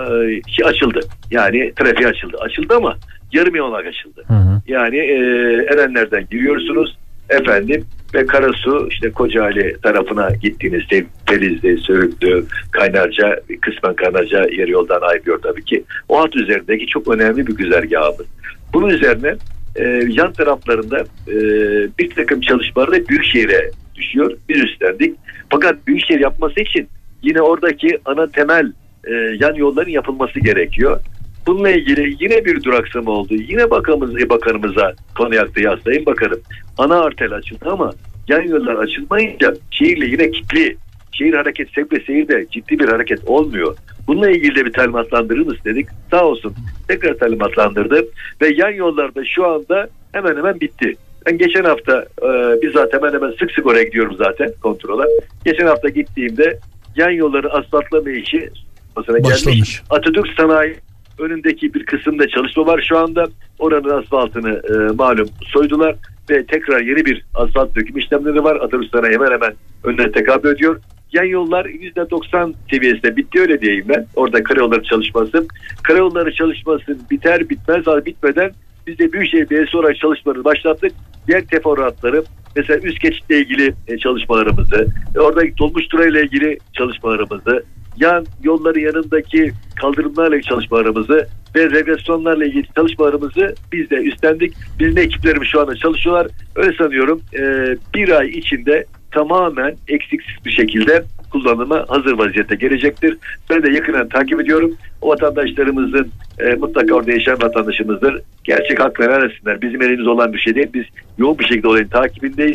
açıldı. Yani trafiğe açıldı. Açıldı ama yarım yamalak açıldı. Yani Erenler'den giriyorsunuz efendim ve Karasu işte Kocaeli tarafına gittiğinizde Felizli, Söğütlü, Kaynarca, kısmen Kaynarca yarı yoldan ayrılıyor tabii ki. O hat üzerindeki çok önemli bir güzergahımız. Bunun üzerine yan taraflarında bir takım çalışmalar da Büyükşehir'e düşüyor. Biz üstlendik. Fakat Büyükşehir yapması için yine oradaki ana temel yan yolların yapılması gerekiyor. Bununla ilgili yine bir duraksama oldu. Yine bakanımıza konu yaktı ya Sayın Bakanım. Ana arter açıldı ama yan yollar açılmayınca şehirle yine kilitli. Şehir hareket, sevk ve seyirde ciddi bir hareket olmuyor. Bununla ilgili de bir talimatlandırırız dedik. Sağ olsun tekrar talimatlandırdı. Ve yan yollarda şu anda hemen hemen bitti. Ben geçen hafta bizzat hemen hemen sık sık oraya gidiyorum zaten kontrola. Geçen hafta gittiğimde yan yolları asfaltlama işi gelmiş. Atatürk Sanayi önündeki bir kısımda çalışma var şu anda. Oranın asfaltını malum soydular ve tekrar yeni bir asfalt döküm işlemleri var. Atatürk Sanayi hemen hemen önüne tekabül ediyor. Yan yollar %90 seviyesinde bitti, öyle diyeyim ben. Orada karayolları çalışması. Karayolları çalışması biter bitmez, bitmeden biz de Büyükşehir Belediyesi olarak çalışmaları başlattık. Diğer teferruatları, mesela üst geçitle ilgili çalışmalarımızı, oradaki dolmuş durayla ilgili çalışmalarımızı, yan yolların yanındaki kaldırımlarla ilgili çalışmalarımızı ve regresyonlarla ilgili çalışmalarımızı biz de üstlendik. Bizim de ekiplerimiz şu anda çalışıyorlar. Öyle sanıyorum bir ay içinde tamamen eksiksiz bir şekilde kullanıma hazır vaziyette gelecektir. Ben de yakından takip ediyorum. O vatandaşlarımızın mutlaka orada yaşayan vatandaşımızdır. Gerçek hakları arasınlar. Bizim elimizde olan bir şey değil. Biz yoğun bir şekilde olayın takibindeyiz.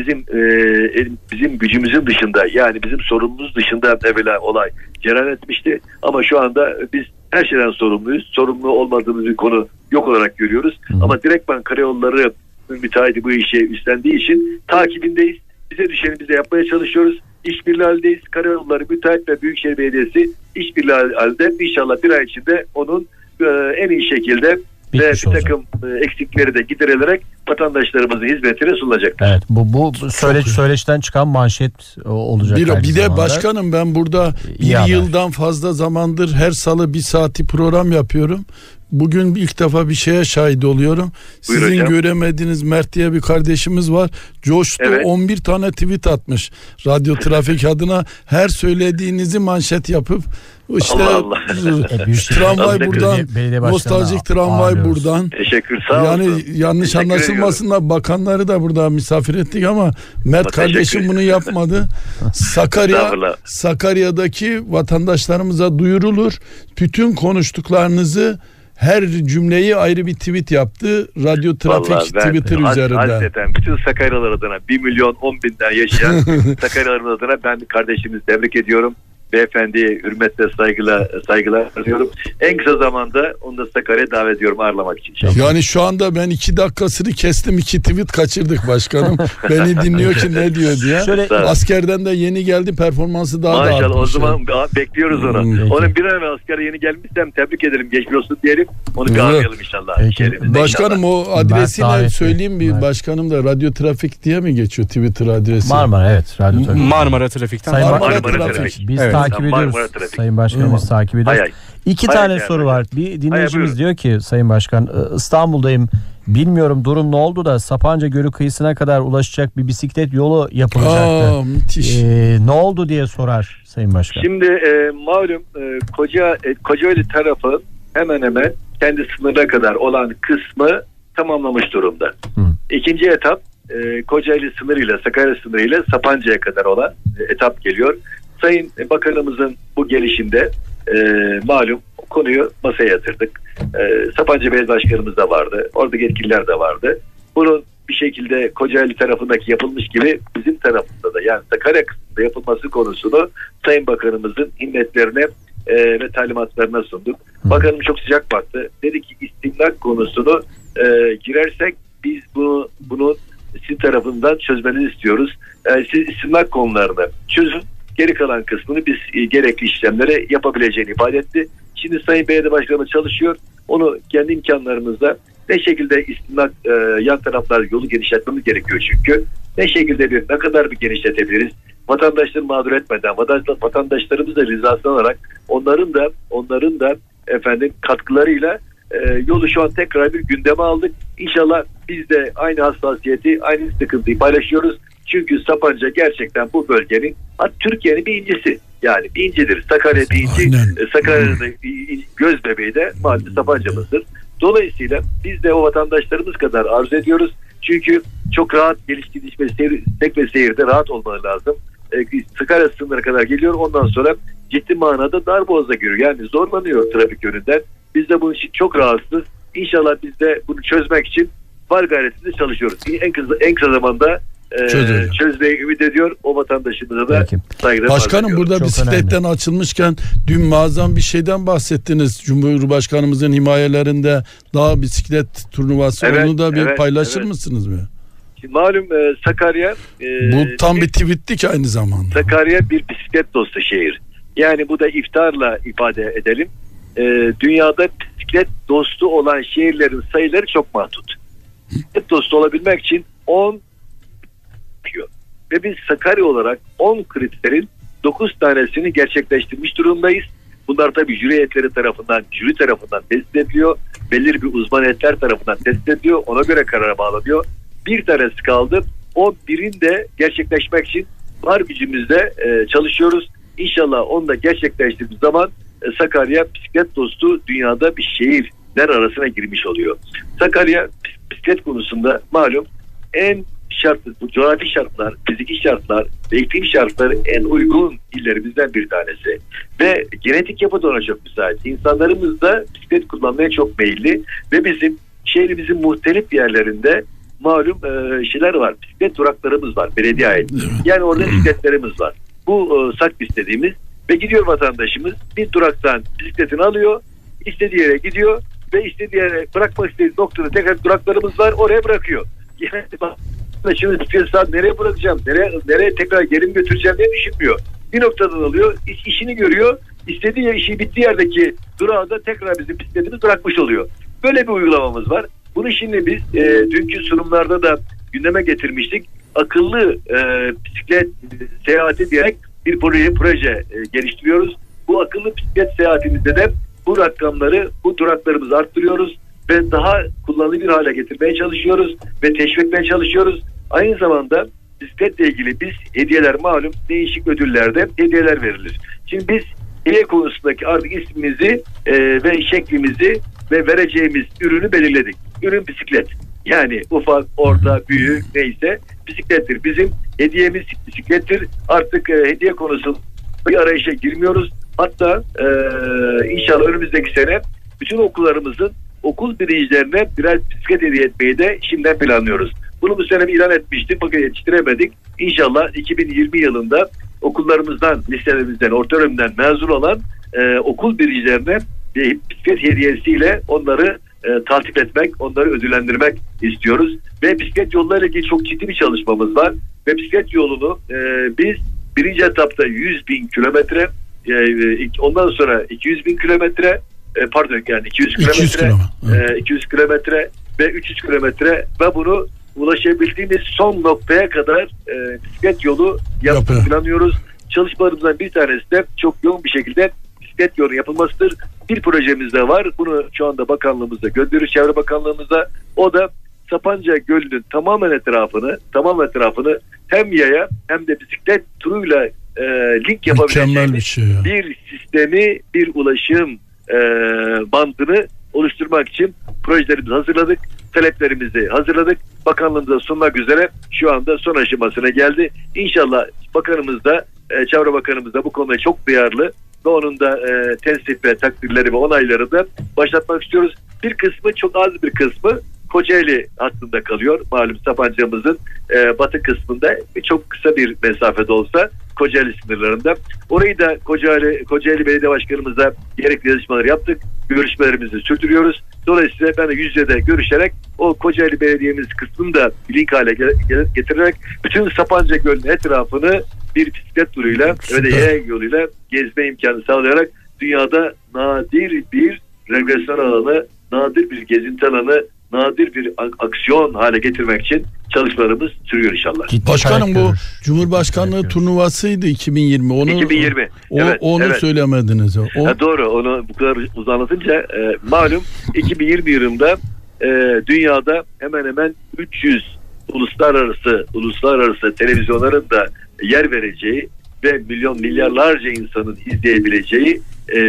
Bizim gücümüzün dışında, yani bizim sorumluluğumuz dışında evvela olay cereyan etmişti. Ama şu anda biz her şeyden sorumluyuz. Sorumlu olmadığımız bir konu yok olarak görüyoruz. Ama direktman karayolları müteahhiti bu işe üstlendiği için takibindeyiz. Bize düşeni biz de yapmaya çalışıyoruz. İşbirliği haldeyiz. Karayolları müteahhit ve Büyükşehir Belediyesi işbirliği halde. İnşallah bir ay içinde onun en iyi şekilde ve bir takım eksikleri de giderilerek vatandaşlarımızın hizmetine sunulacaktır. Evet, bu söyleşten çıkan manşet olacak. Bir de başkanım, ben burada bir yıldan fazla zamandır her salı 1 saati program yapıyorum. Bugün ilk defa bir şeye şahit oluyorum. Buyur Sizin hocam. Göremediğiniz Mert diye bir kardeşimiz var. Coştu, evet. 11 tane tweet atmış radyo trafik adına. Her söylediğinizi manşet yapıp işte Allah Allah. Tramvay buradan, nostaljik tramvay buradan. Teşekkür, sağ olun. Yani yanlış anlaşılmasınlar, bakanları da burada misafir ettik ama Mert kardeşim bunu yapmadı. Sakarya'daki vatandaşlarımıza duyurulur. Bütün konuştuklarınızı, her cümleyi ayrı bir tweet yaptı. Radyo Trafik Twitter üzerinden. Hakikaten bütün Sakaryalılar adına 1.010.000'den yaşayan Sakaryalılar adına ben kardeşimizi tebrik ediyorum. Beyefendiye hürmetle saygılar sunuyorum. En kısa zamanda onu da Sakarya'ya davet ediyorum ağırlamak için. Yani şu anda ben 2 dakikasını kestim, 2 tweet kaçırdık başkanım. Beni dinliyor ki ne diyor diye. Şöyle, askerden de yeni geldi, performansı daha da artmış. Maşallah, o zaman bekliyoruz onu. Onun bir an evvel askere yeni gelmişsem tebrik edelim, geçmiş olsun diyelim. Onu bir ağırlayalım inşallah. Başkanım inşallah. O adresini söyleyeyim bir başkanım da, Radyo Trafik diye mi geçiyor Twitter adresi? Marmara, evet. Radyo Trafik. Marmara Trafik'ten. Marmara Trafik. Biz takip ediyoruz. Sayın Başkanımız takip ediyoruz. İki tane soru var. Bir dinleyicimiz diyor ki, Sayın Başkan, İstanbul'dayım. Bilmiyorum durum ne oldu da Sapanca Gölü kıyısına kadar ulaşacak bir bisiklet yolu yapılacaktı. Müthiş. Ne oldu diye sorar Sayın Başkan. Şimdi malum Kocaeli tarafı hemen hemen kendi sınırına kadar olan kısmı tamamlamış durumda. İkinci etap Kocaeli sınırıyla, Sakarya sınırıyla Sapanca'ya kadar olan etap geliyor. Sayın Bakanımızın bu gelişinde malum konuyu masaya yatırdık. Sapanca Belediye Başkanımız da vardı. Oradaki yetkililer de vardı. Bunun bir şekilde Kocaeli tarafındaki yapılmış gibi bizim tarafında da, yani Sakarya kısmında yapılması konusunu Sayın Bakanımızın himmetlerine ve talimatlarına sunduk. Bakanım çok sıcak baktı. Dedi ki istimlak konusunu girersek biz bunu sizin tarafından çözmenizi istiyoruz. Siz istimlak konularını çözün. Geri kalan kısmını biz gerekli işlemlere yapabileceğini ifade etti. Şimdi Sayın Belediye Başkanımız çalışıyor. Onu kendi imkanlarımızla ne şekilde istimlak yan taraflar yolu genişletmemiz gerekiyor çünkü. Ne şekilde ne kadar bir genişletebiliriz? Vatandaşları mağdur etmeden, vatandaşlarımız da rızasını alarak onların da efendim katkılarıyla yolu şu an tekrar bir gündeme aldık. İnşallah biz de aynı hassasiyeti, aynı sıkıntıyı paylaşıyoruz. Çünkü Sapanca gerçekten bu bölgenin, Türkiye'nin bir incisi. Yani bir incidir. Sakarya bir inci. Sakarya'nın göz bebeği de maalesef Sapanca'mızdır. Dolayısıyla biz de o vatandaşlarımız kadar arzu ediyoruz. Çünkü çok rahat gelişme ve seyirde rahat olmaları lazım. Sakarya sınırına kadar geliyor. Ondan sonra ciddi manada darboğaza giriyor. Yani zorlanıyor trafik yönünden. Biz de bunun için çok rahatsız. İnşallah biz de bunu çözmek için var gayretinde çalışıyoruz. En kısa zamanda çözmeyi ümit ediyor. O vatandaşımıza da saygılar. Başkanım, burada çok bisikletten önemli. Açılmışken dün muazzam bir şeyden bahsettiniz. Cumhurbaşkanımızın himayelerinde dağ bisiklet turnuvası. Onu da paylaşır mısınız mı? Şimdi malum Sakarya bu tam bir tweet'tik aynı zamanda. Sakarya bir bisiklet dostu şehir. Yani bu da iftarla ifade edelim. Dünyada bisiklet dostu olan şehirlerin sayıları çok mahdut. Bisiklet dostu olabilmek için 10 yapıyor. Ve biz Sakarya olarak 10 kriterin 9 tanesini gerçekleştirmiş durumdayız. Bunlar tabii jüri tarafından tespit ediliyor. Belirli bir uzman heyetler tarafından tespit ediliyor. Ona göre karara bağlanıyor. Bir tanesi kaldı. O birin de gerçekleşmek için var gücümüzle çalışıyoruz. İnşallah onu da gerçekleştirdiğimiz zaman Sakarya bisiklet dostu dünyada bir şehirler arasına girmiş oluyor. Sakarya bisiklet konusunda malum en coğrafi şartlar, fiziki şartlar ve iklim şartları en uygun illerimizden bir tanesi. Ve genetik yapı da ona çok müsait. İnsanlarımız da bisiklet kullanmaya çok meyilli ve bizim şehrimizin muhtelif yerlerinde malum şeyler var. Bisiklet duraklarımız var. Belediye ait. Yani orada bisikletlerimiz var. Bu sakbis dediğimiz ve gidiyor vatandaşımız bir duraktan bisikletini alıyor, istediği yere gidiyor ve istediği yere bırakmak istediği noktada tekrar duraklarımız var, oraya bırakıyor. Yani şimdi bisiklet nereye bırakacağım, nereye tekrar geri mi götüreceğim diye düşünmüyor. Bir noktadan alıyor, işini görüyor, istediği işi bittiği yerdeki durağı da tekrar bizim bisikletimiz bırakmış oluyor. Böyle bir uygulamamız var. Bunu şimdi biz dünkü sunumlarda da gündeme getirmiştik. Akıllı bisiklet seyahati diyerek bir proje geliştiriyoruz. Bu akıllı bisiklet seyahatimizde de bu rakamları, bu duraklarımızı arttırıyoruz ve daha kullanılır bir hale getirmeye çalışıyoruz ve teşvik etmeye çalışıyoruz. Aynı zamanda bisikletle ilgili biz hediyeler, malum değişik ödüllerde hediyeler verilir. Şimdi biz hediye konusundaki artık ismimizi ve şeklimizi ve vereceğimiz ürünü belirledik. Ürün bisiklet. Yani ufak, orta, büyük neyse bisiklettir. Bizim hediyemiz bisiklettir. Artık hediye konusunda bir arayışa girmiyoruz. Hatta inşallah önümüzdeki sene bütün okullarımızın okul birincilerine birer bisiklet hediye etmeyi de şimdiden planlıyoruz. Bunu bu sene ilan etmiştim fakat yetiştiremedik. İnşallah 2020 yılında okullarımızdan, liselerimizden, orta öğretimden mezun olan okul birincilerine bir bisiklet hediyesiyle onları takip etmek, onları ödüllendirmek istiyoruz. Ve bisiklet yollarıyla ilgili çok ciddi bir çalışmamız var. Ve bisiklet yolunu biz birinci etapta 100.000 kilometre, ondan sonra 200.000 kilometre, yani 200 kilometre ve 300 kilometre ve bunu ulaşabildiğimiz son noktaya kadar bisiklet yolu yapmayı planlıyoruz. Çalışmalarımızdan bir tanesi de çok yoğun bir şekilde bisiklet yolu yapılmasıdır. Bir projemiz de var. Bunu şu anda bakanlığımızda gönderiyoruz, Çevre Bakanlığımızda. O da Sapanca Gölü'nün tamamen etrafını hem yaya hem de bisiklet turuyla link yapabileceğimiz bir sistemi, bir ulaşım bandını oluşturmak için projelerimizi hazırladık. Taleplerimizi hazırladık. Bakanlığımıza sunmak üzere şu anda son aşamasına geldi. İnşallah bakanımız da, Çevre Bakanımız da bu konuda çok duyarlı ve onun da tensip ve takdirleri ve onayları da başlatmak istiyoruz. Bir kısmı, çok az bir kısmı Kocaeli hattında kalıyor. Malum Sapanca'mızın batı kısmında çok kısa bir mesafede olsa Kocaeli sınırlarında. Orayı da Kocaeli Belediye Başkanımızla gerekli yazışmaları yaptık. Görüşmelerimizi sürdürüyoruz. Dolayısıyla ben de yüz yüze de görüşerek o Kocaeli Belediye'miz kısmını da link hale getirerek bütün Sapanca Gölü'nün etrafını bir bisiklet turuyla ve de yaya yoluyla gezme imkanı sağlayarak dünyada nadir bir regresyon alanı, nadir bir gezinti alanı, nadir bir aksiyon hale getirmek için çalışmalarımız sürüyor inşallah. Başkanım, bu Cumhurbaşkanlığı turnuvasıydı 2020. 2020. Onu söylemediniz. Doğru. Onu bu kadar uzanlatınca malum 2020 yılında dünyada hemen hemen 300 uluslararası televizyonların da yer vereceği ve milyarlarca insanın izleyebileceği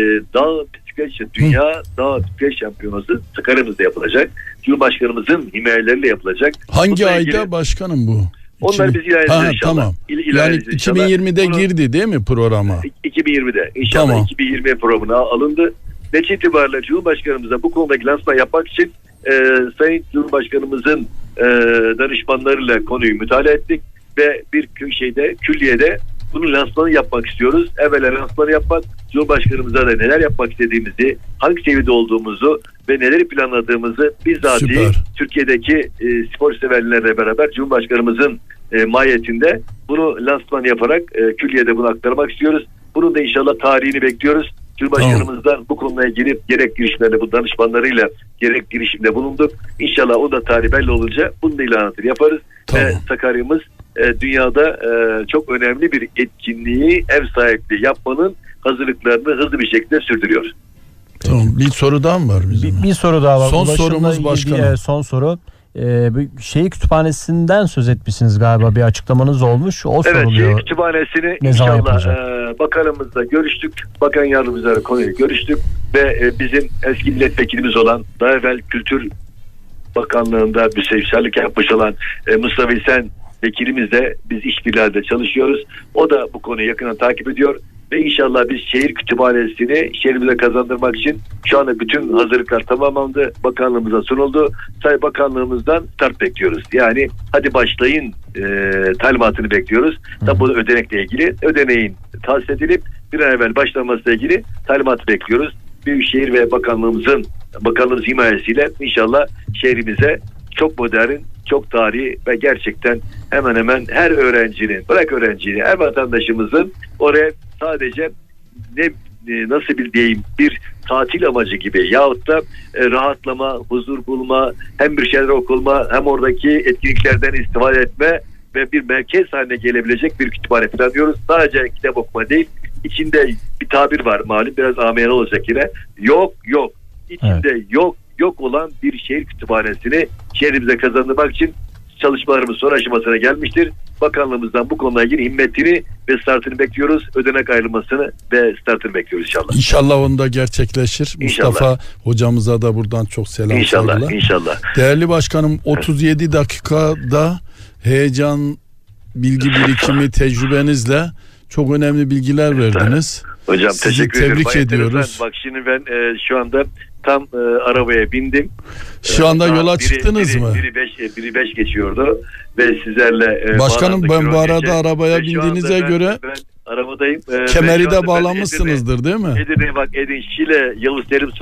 Dünya Dağ Bisiklet Şampiyonası Sakarya'mızda yapılacak. Cumhurbaşkanımızın himayeleriyle yapılacak. Hangi ayda başkanım bu? Onları biz ilerleyeceğiz inşallah. Tamam. Yani 2020'de girdi değil mi programa? 2020'de inşallah. Tamam. 2020 programına alındı. Netice itibariyle Cumhurbaşkanımıza bu konudaki lansman yapmak için Sayın Cumhurbaşkanımızın danışmanlarıyla konuyu mütalaa ettik ve bir külliyede bunun lansmanı yapmak istiyoruz. Evvela lansmanı yapmak, Cumhurbaşkanımıza da neler yapmak istediğimizi, hangi seviyede olduğumuzu ve neleri planladığımızı bizzatihi Türkiye'deki spor severlerle beraber Cumhurbaşkanımızın mahiyetinde bunu lansman yaparak külliyede bunu aktarmak istiyoruz. Bunun da inşallah tarihini bekliyoruz. Cumhurbaşkanımızdan bu konuyla ilgili gerek girişimlerle, bu danışmanlarıyla gerek girişimde bulunduk. İnşallah o da tarih belli olunca bunun da ilanını yaparız. Ve Sakarya'mız dünyada çok önemli bir etkinliği, ev sahipliği yapmanın hazırlıklarını hızlı bir şekilde sürdürüyor. Tamam. Bir soru daha mı var bizim? Bir soru daha var. Son sorumuz başkanım. Son soru. Şehir kütüphanesinden söz etmişsiniz galiba, bir açıklamanız olmuş. O evet, soruluyor. Şehir kütüphanesini inşallah bakanımızla görüştük. Bakan yardımcıları konuyu görüştük ve bizim eski milletvekilimiz olan daha evvel Kültür Bakanlığı'nda müsteşarlık yapmış olan Mustafa İlsen vekilimizle biz işbirliğinde çalışıyoruz. O da bu konuyu yakından takip ediyor. Ve inşallah biz şehir kütüphanesini şehrimize kazandırmak için şu anda bütün hazırlıklar tamamlandı. Bakanlığımıza sunuldu. Sayın Bakanlığımızdan start bekliyoruz. Yani hadi başlayın talimatını bekliyoruz. Tabi bu ödenekle ilgili. Ödeneğin tahsis edilip bir an evvel başlamasıyla ilgili talimatı bekliyoruz. Büyükşehir ve bakanlığımız himayesiyle inşallah şehrimize çok modern, çok tarihi ve gerçekten hemen hemen her öğrencinin, bırak öğrencinin, her vatandaşımızın oraya sadece nasıl bir tatil amacı gibi yahut da rahatlama, huzur bulma, hem bir şeyler okulma, hem oradaki etkinliklerden istifade etme ve bir merkez haline gelebilecek bir kütüphane planlıyoruz. Sadece kitap okuma değil, içinde bir tabir var malum, biraz amiyane olacak yine. Yok. İçinde yok olan bir şehir kütüphanesini şehrimize kazandırmak için çalışmalarımız son aşamasına gelmiştir. Bakanlığımızdan bu konuyla ilgili himmetini ve startını bekliyoruz. Ödenek ayrılmasını ve startını bekliyoruz inşallah. İnşallah onda gerçekleşir. İnşallah. Mustafa hocamıza da buradan çok selam saygılar. İnşallah. Değerli başkanım, 37 dakikada heyecan, bilgi birikimi, tecrübenizle çok önemli bilgiler verdiniz. Hocam sizi teşekkür ederim. Tebrik ediyoruz. Bak şimdi ben şu anda tam arabaya bindim. Şu anda yola çıktınız mı? Biri 5 geçiyordu ve sizlerle başkanım ben bu arada arabaya bindiğinize göre ben arabadayım. Kemeri de bağlamışsınızdır değil mi? Edirne Şile Yavuz Selim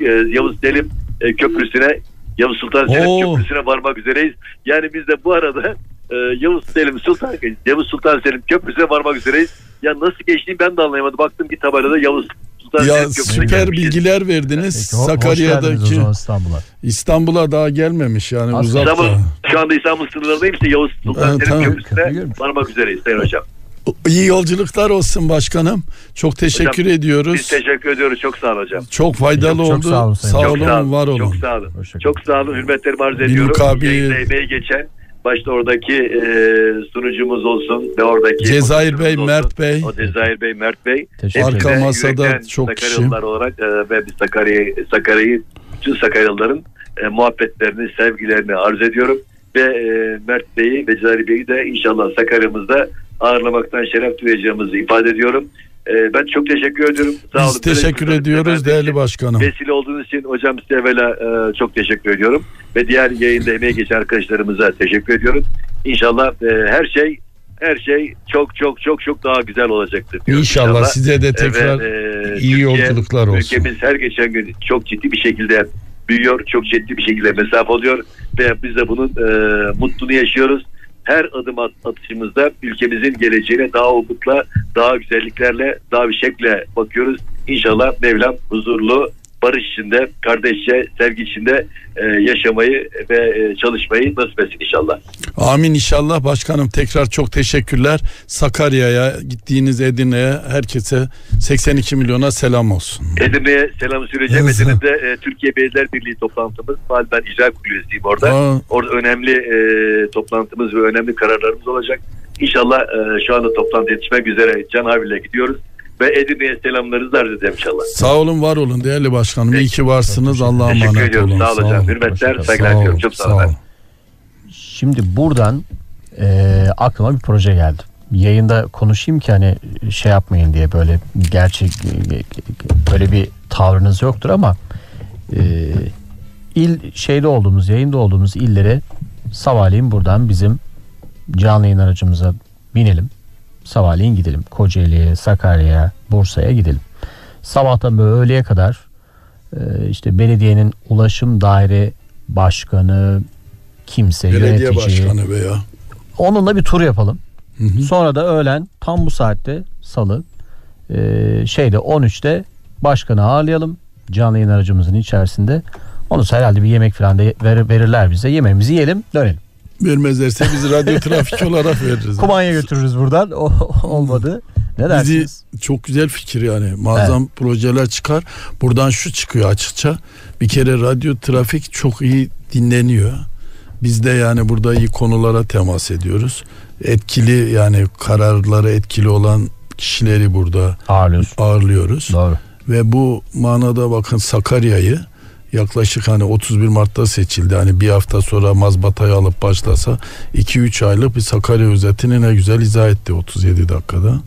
Köprüsü'ne Köprüsü'ne varmak üzereyiz. Yani biz de bu arada Yavuz Sultan Selim Köprüsü'ne varmak üzereyiz. Ya nasıl geçtiğini ben de anlayamadım. Baktım ki tabelada Yavuz Sultan Selim Köprüsü'ne süper bilgiler verdiniz. Peki, Sakarya'daki İstanbul'a daha gelmemiş yani uzakta. Şu anda İstanbul sınırlarındayım, işte Yavuz Sultan Selim Köprüsü'ne varmak üzereyiz Sayın Hocam. İyi yolculuklar olsun başkanım. Çok teşekkür ediyoruz. Biz teşekkür ediyoruz. Çok sağ olun hocam. Çok faydalı oldu. Sağ olun, var olun. Çok sağ olun. Çok sağ olun. Hürmetlerimi arz ediyorum. Yayında emeği geçen başta oradaki sunucumuz olsun ve oradaki Cezayir Bey, Mert Bey. O Cezayir Bey, Mert Bey. Arka masada çok kişi. Sakaryalılar olarak ve biz Sakarya'yı bütün Sakaryalıların muhabbetlerini, sevgilerini arz ediyorum. Ve Mert Bey'i ve Cezayir Bey'i de inşallah Sakarya'mızda ağırlamaktan şeref duyacağımızı ifade ediyorum. Ben çok teşekkür ediyorum. Sağ olun. Biz teşekkür ediyoruz değerli başkanım. Vesile olduğunuz için hocam size evvela çok teşekkür ediyorum. Ve diğer yayında emeği geçen arkadaşlarımıza teşekkür ediyorum. İnşallah her şey çok daha güzel olacaktır. İnşallah size de tekrar iyi yolculuklar olsun. Ülkemiz her geçen gün çok ciddi bir şekilde büyüyor. Çok ciddi bir şekilde mesafe oluyor. Ve biz de bunun mutluluğunu yaşıyoruz. her adım atışımızda ülkemizin geleceğine daha umutla, daha güzelliklerle, daha bir şekle bakıyoruz. İnşallah Mevlam huzurlu, barış içinde, kardeşçe, sevgi içinde yaşamayı ve çalışmayı nasip etsin inşallah. Amin inşallah. Başkanım tekrar çok teşekkürler. Sakarya'ya gittiğiniz, Edirne'ye, herkese 82 milyona selam olsun. Edirne'ye selam süreceğim. Edirne'de Türkiye Belediyeler Birliği toplantımız var. Ben icra kurulu üyesiyim orada. Orada önemli toplantımız ve önemli kararlarımız olacak. İnşallah şu anda toplantı yetişmek üzere Can abiyle gidiyoruz. Ve Edirne'ye selamlarınızı arz edeyim inşallah. Sağ olun, var olun değerli başkanım. İyi ki varsınız. Allah'a emanet olun. Teşekkür ediyorum. Sağ olun. Hürmetler, saygılar diliyorum. Çok sağ olun. Şimdi buradan aklıma bir proje geldi. Yayında konuşayım ki hani şey yapmayın diye, böyle gerçek böyle bir tavrınız yoktur ama yayında olduğumuz illere sabahleyin buradan bizim canlı yayın aracımıza binelim. Sabahleyin gidelim. Kocaeli'ye, Sakarya'ya, Bursa'ya gidelim. Sabahtan böyle öğleye kadar işte belediyenin ulaşım daire başkanı, kimse, belediye yönetici, başkanı veya onunla bir tur yapalım. Hı. Sonra da öğlen tam bu saatte salı 13'te başkanı ağırlayalım canlı yayın aracımızın içerisinde. Onu herhalde bir yemek falan da verirler bize. Yemeğimizi yiyelim, dönelim. Vermezlerse biz radyo trafik olarak veririz. Kumanya götürürüz buradan. Olmadı. Ne dersiniz? Çok güzel fikir yani. Muazzam projeler çıkar. Buradan şu çıkıyor açıkça. Bir kere radyo trafik çok iyi dinleniyor. Biz de yani burada iyi konulara temas ediyoruz. Etkili, yani kararları etkili olan kişileri burada ağırlıyoruz. Doğru. Ve bu manada bakın Sakarya'yı yaklaşık 31 Mart'ta seçildi. Bir hafta sonra mazbatayı alıp başlasa 2-3 aylık bir Sakarya özetini ne güzel izah etti 37 dakikada.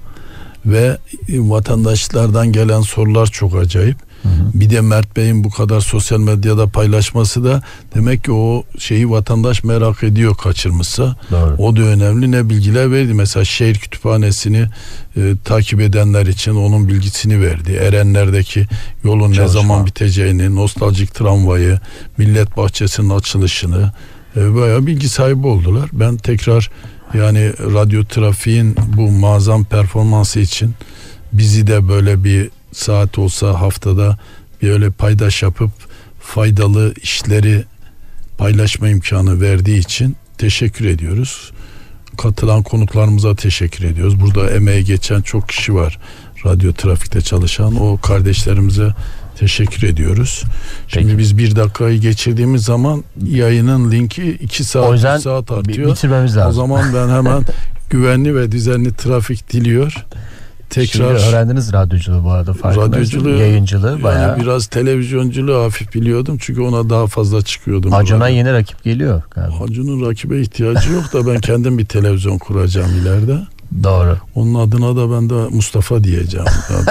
Ve vatandaşlardan gelen sorular çok acayip. Bir de Mert Bey'in bu kadar sosyal medyada paylaşması da demek ki o şeyi vatandaş merak ediyor, kaçırmışsa. Doğru. O da önemli. Ne bilgiler verdi? Mesela şehir kütüphanesini takip edenler için onun bilgisini verdi. Erenler'deki yolun ne zaman biteceğini, nostaljik tramvayı, Millet Bahçesi'nin açılışını bayağı bilgi sahibi oldular. Ben tekrar yani radyo trafiğin bu muazzam performansı için bizi de böyle bir saat olsa haftada bir öyle paydaş yapıp faydalı işleri paylaşma imkanı verdiği için teşekkür ediyoruz. Katılan konuklarımıza teşekkür ediyoruz. Burada emeği geçen çok kişi var. Radyo trafikte çalışan o kardeşlerimize teşekkür ediyoruz. Şimdi Peki. biz 1 dakikayı geçirdiğimiz zaman yayının linki 2 saat, 3 saat artıyor. Bitirmemiz lazım. O zaman ben hemen güvenli ve düzenli trafik diliyor. Tekrar şimdi öğrendiniz radyoculuğu bu arada, radyoculuğu, yayıncılığı bayağı. Yani biraz televizyonculuğu hafif biliyordum çünkü ona daha fazla çıkıyordum. Acun'a yeni rakip geliyor galiba. Acun'un rakibe ihtiyacı yok da ben kendim bir televizyon kuracağım ileride. Doğru. Onun adına da ben de Mustafa diyeceğim.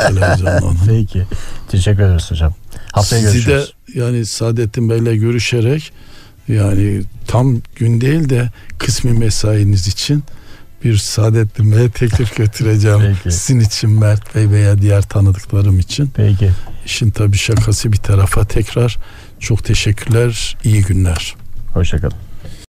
Peki. Teşekkür ederiz hocam. Haftaya Sizi görüşürüz. de yani Saadettin Bey'le görüşerek yani tam gün değil de kısmi mesainiz için bir Saadettin Bey'e teklif götüreceğim. Peki. Sizin için, Mert Bey veya diğer tanıdıklarım için. Peki. İşin tabii şakası bir tarafa tekrar çok teşekkürler. İyi günler. Hoşçakalın.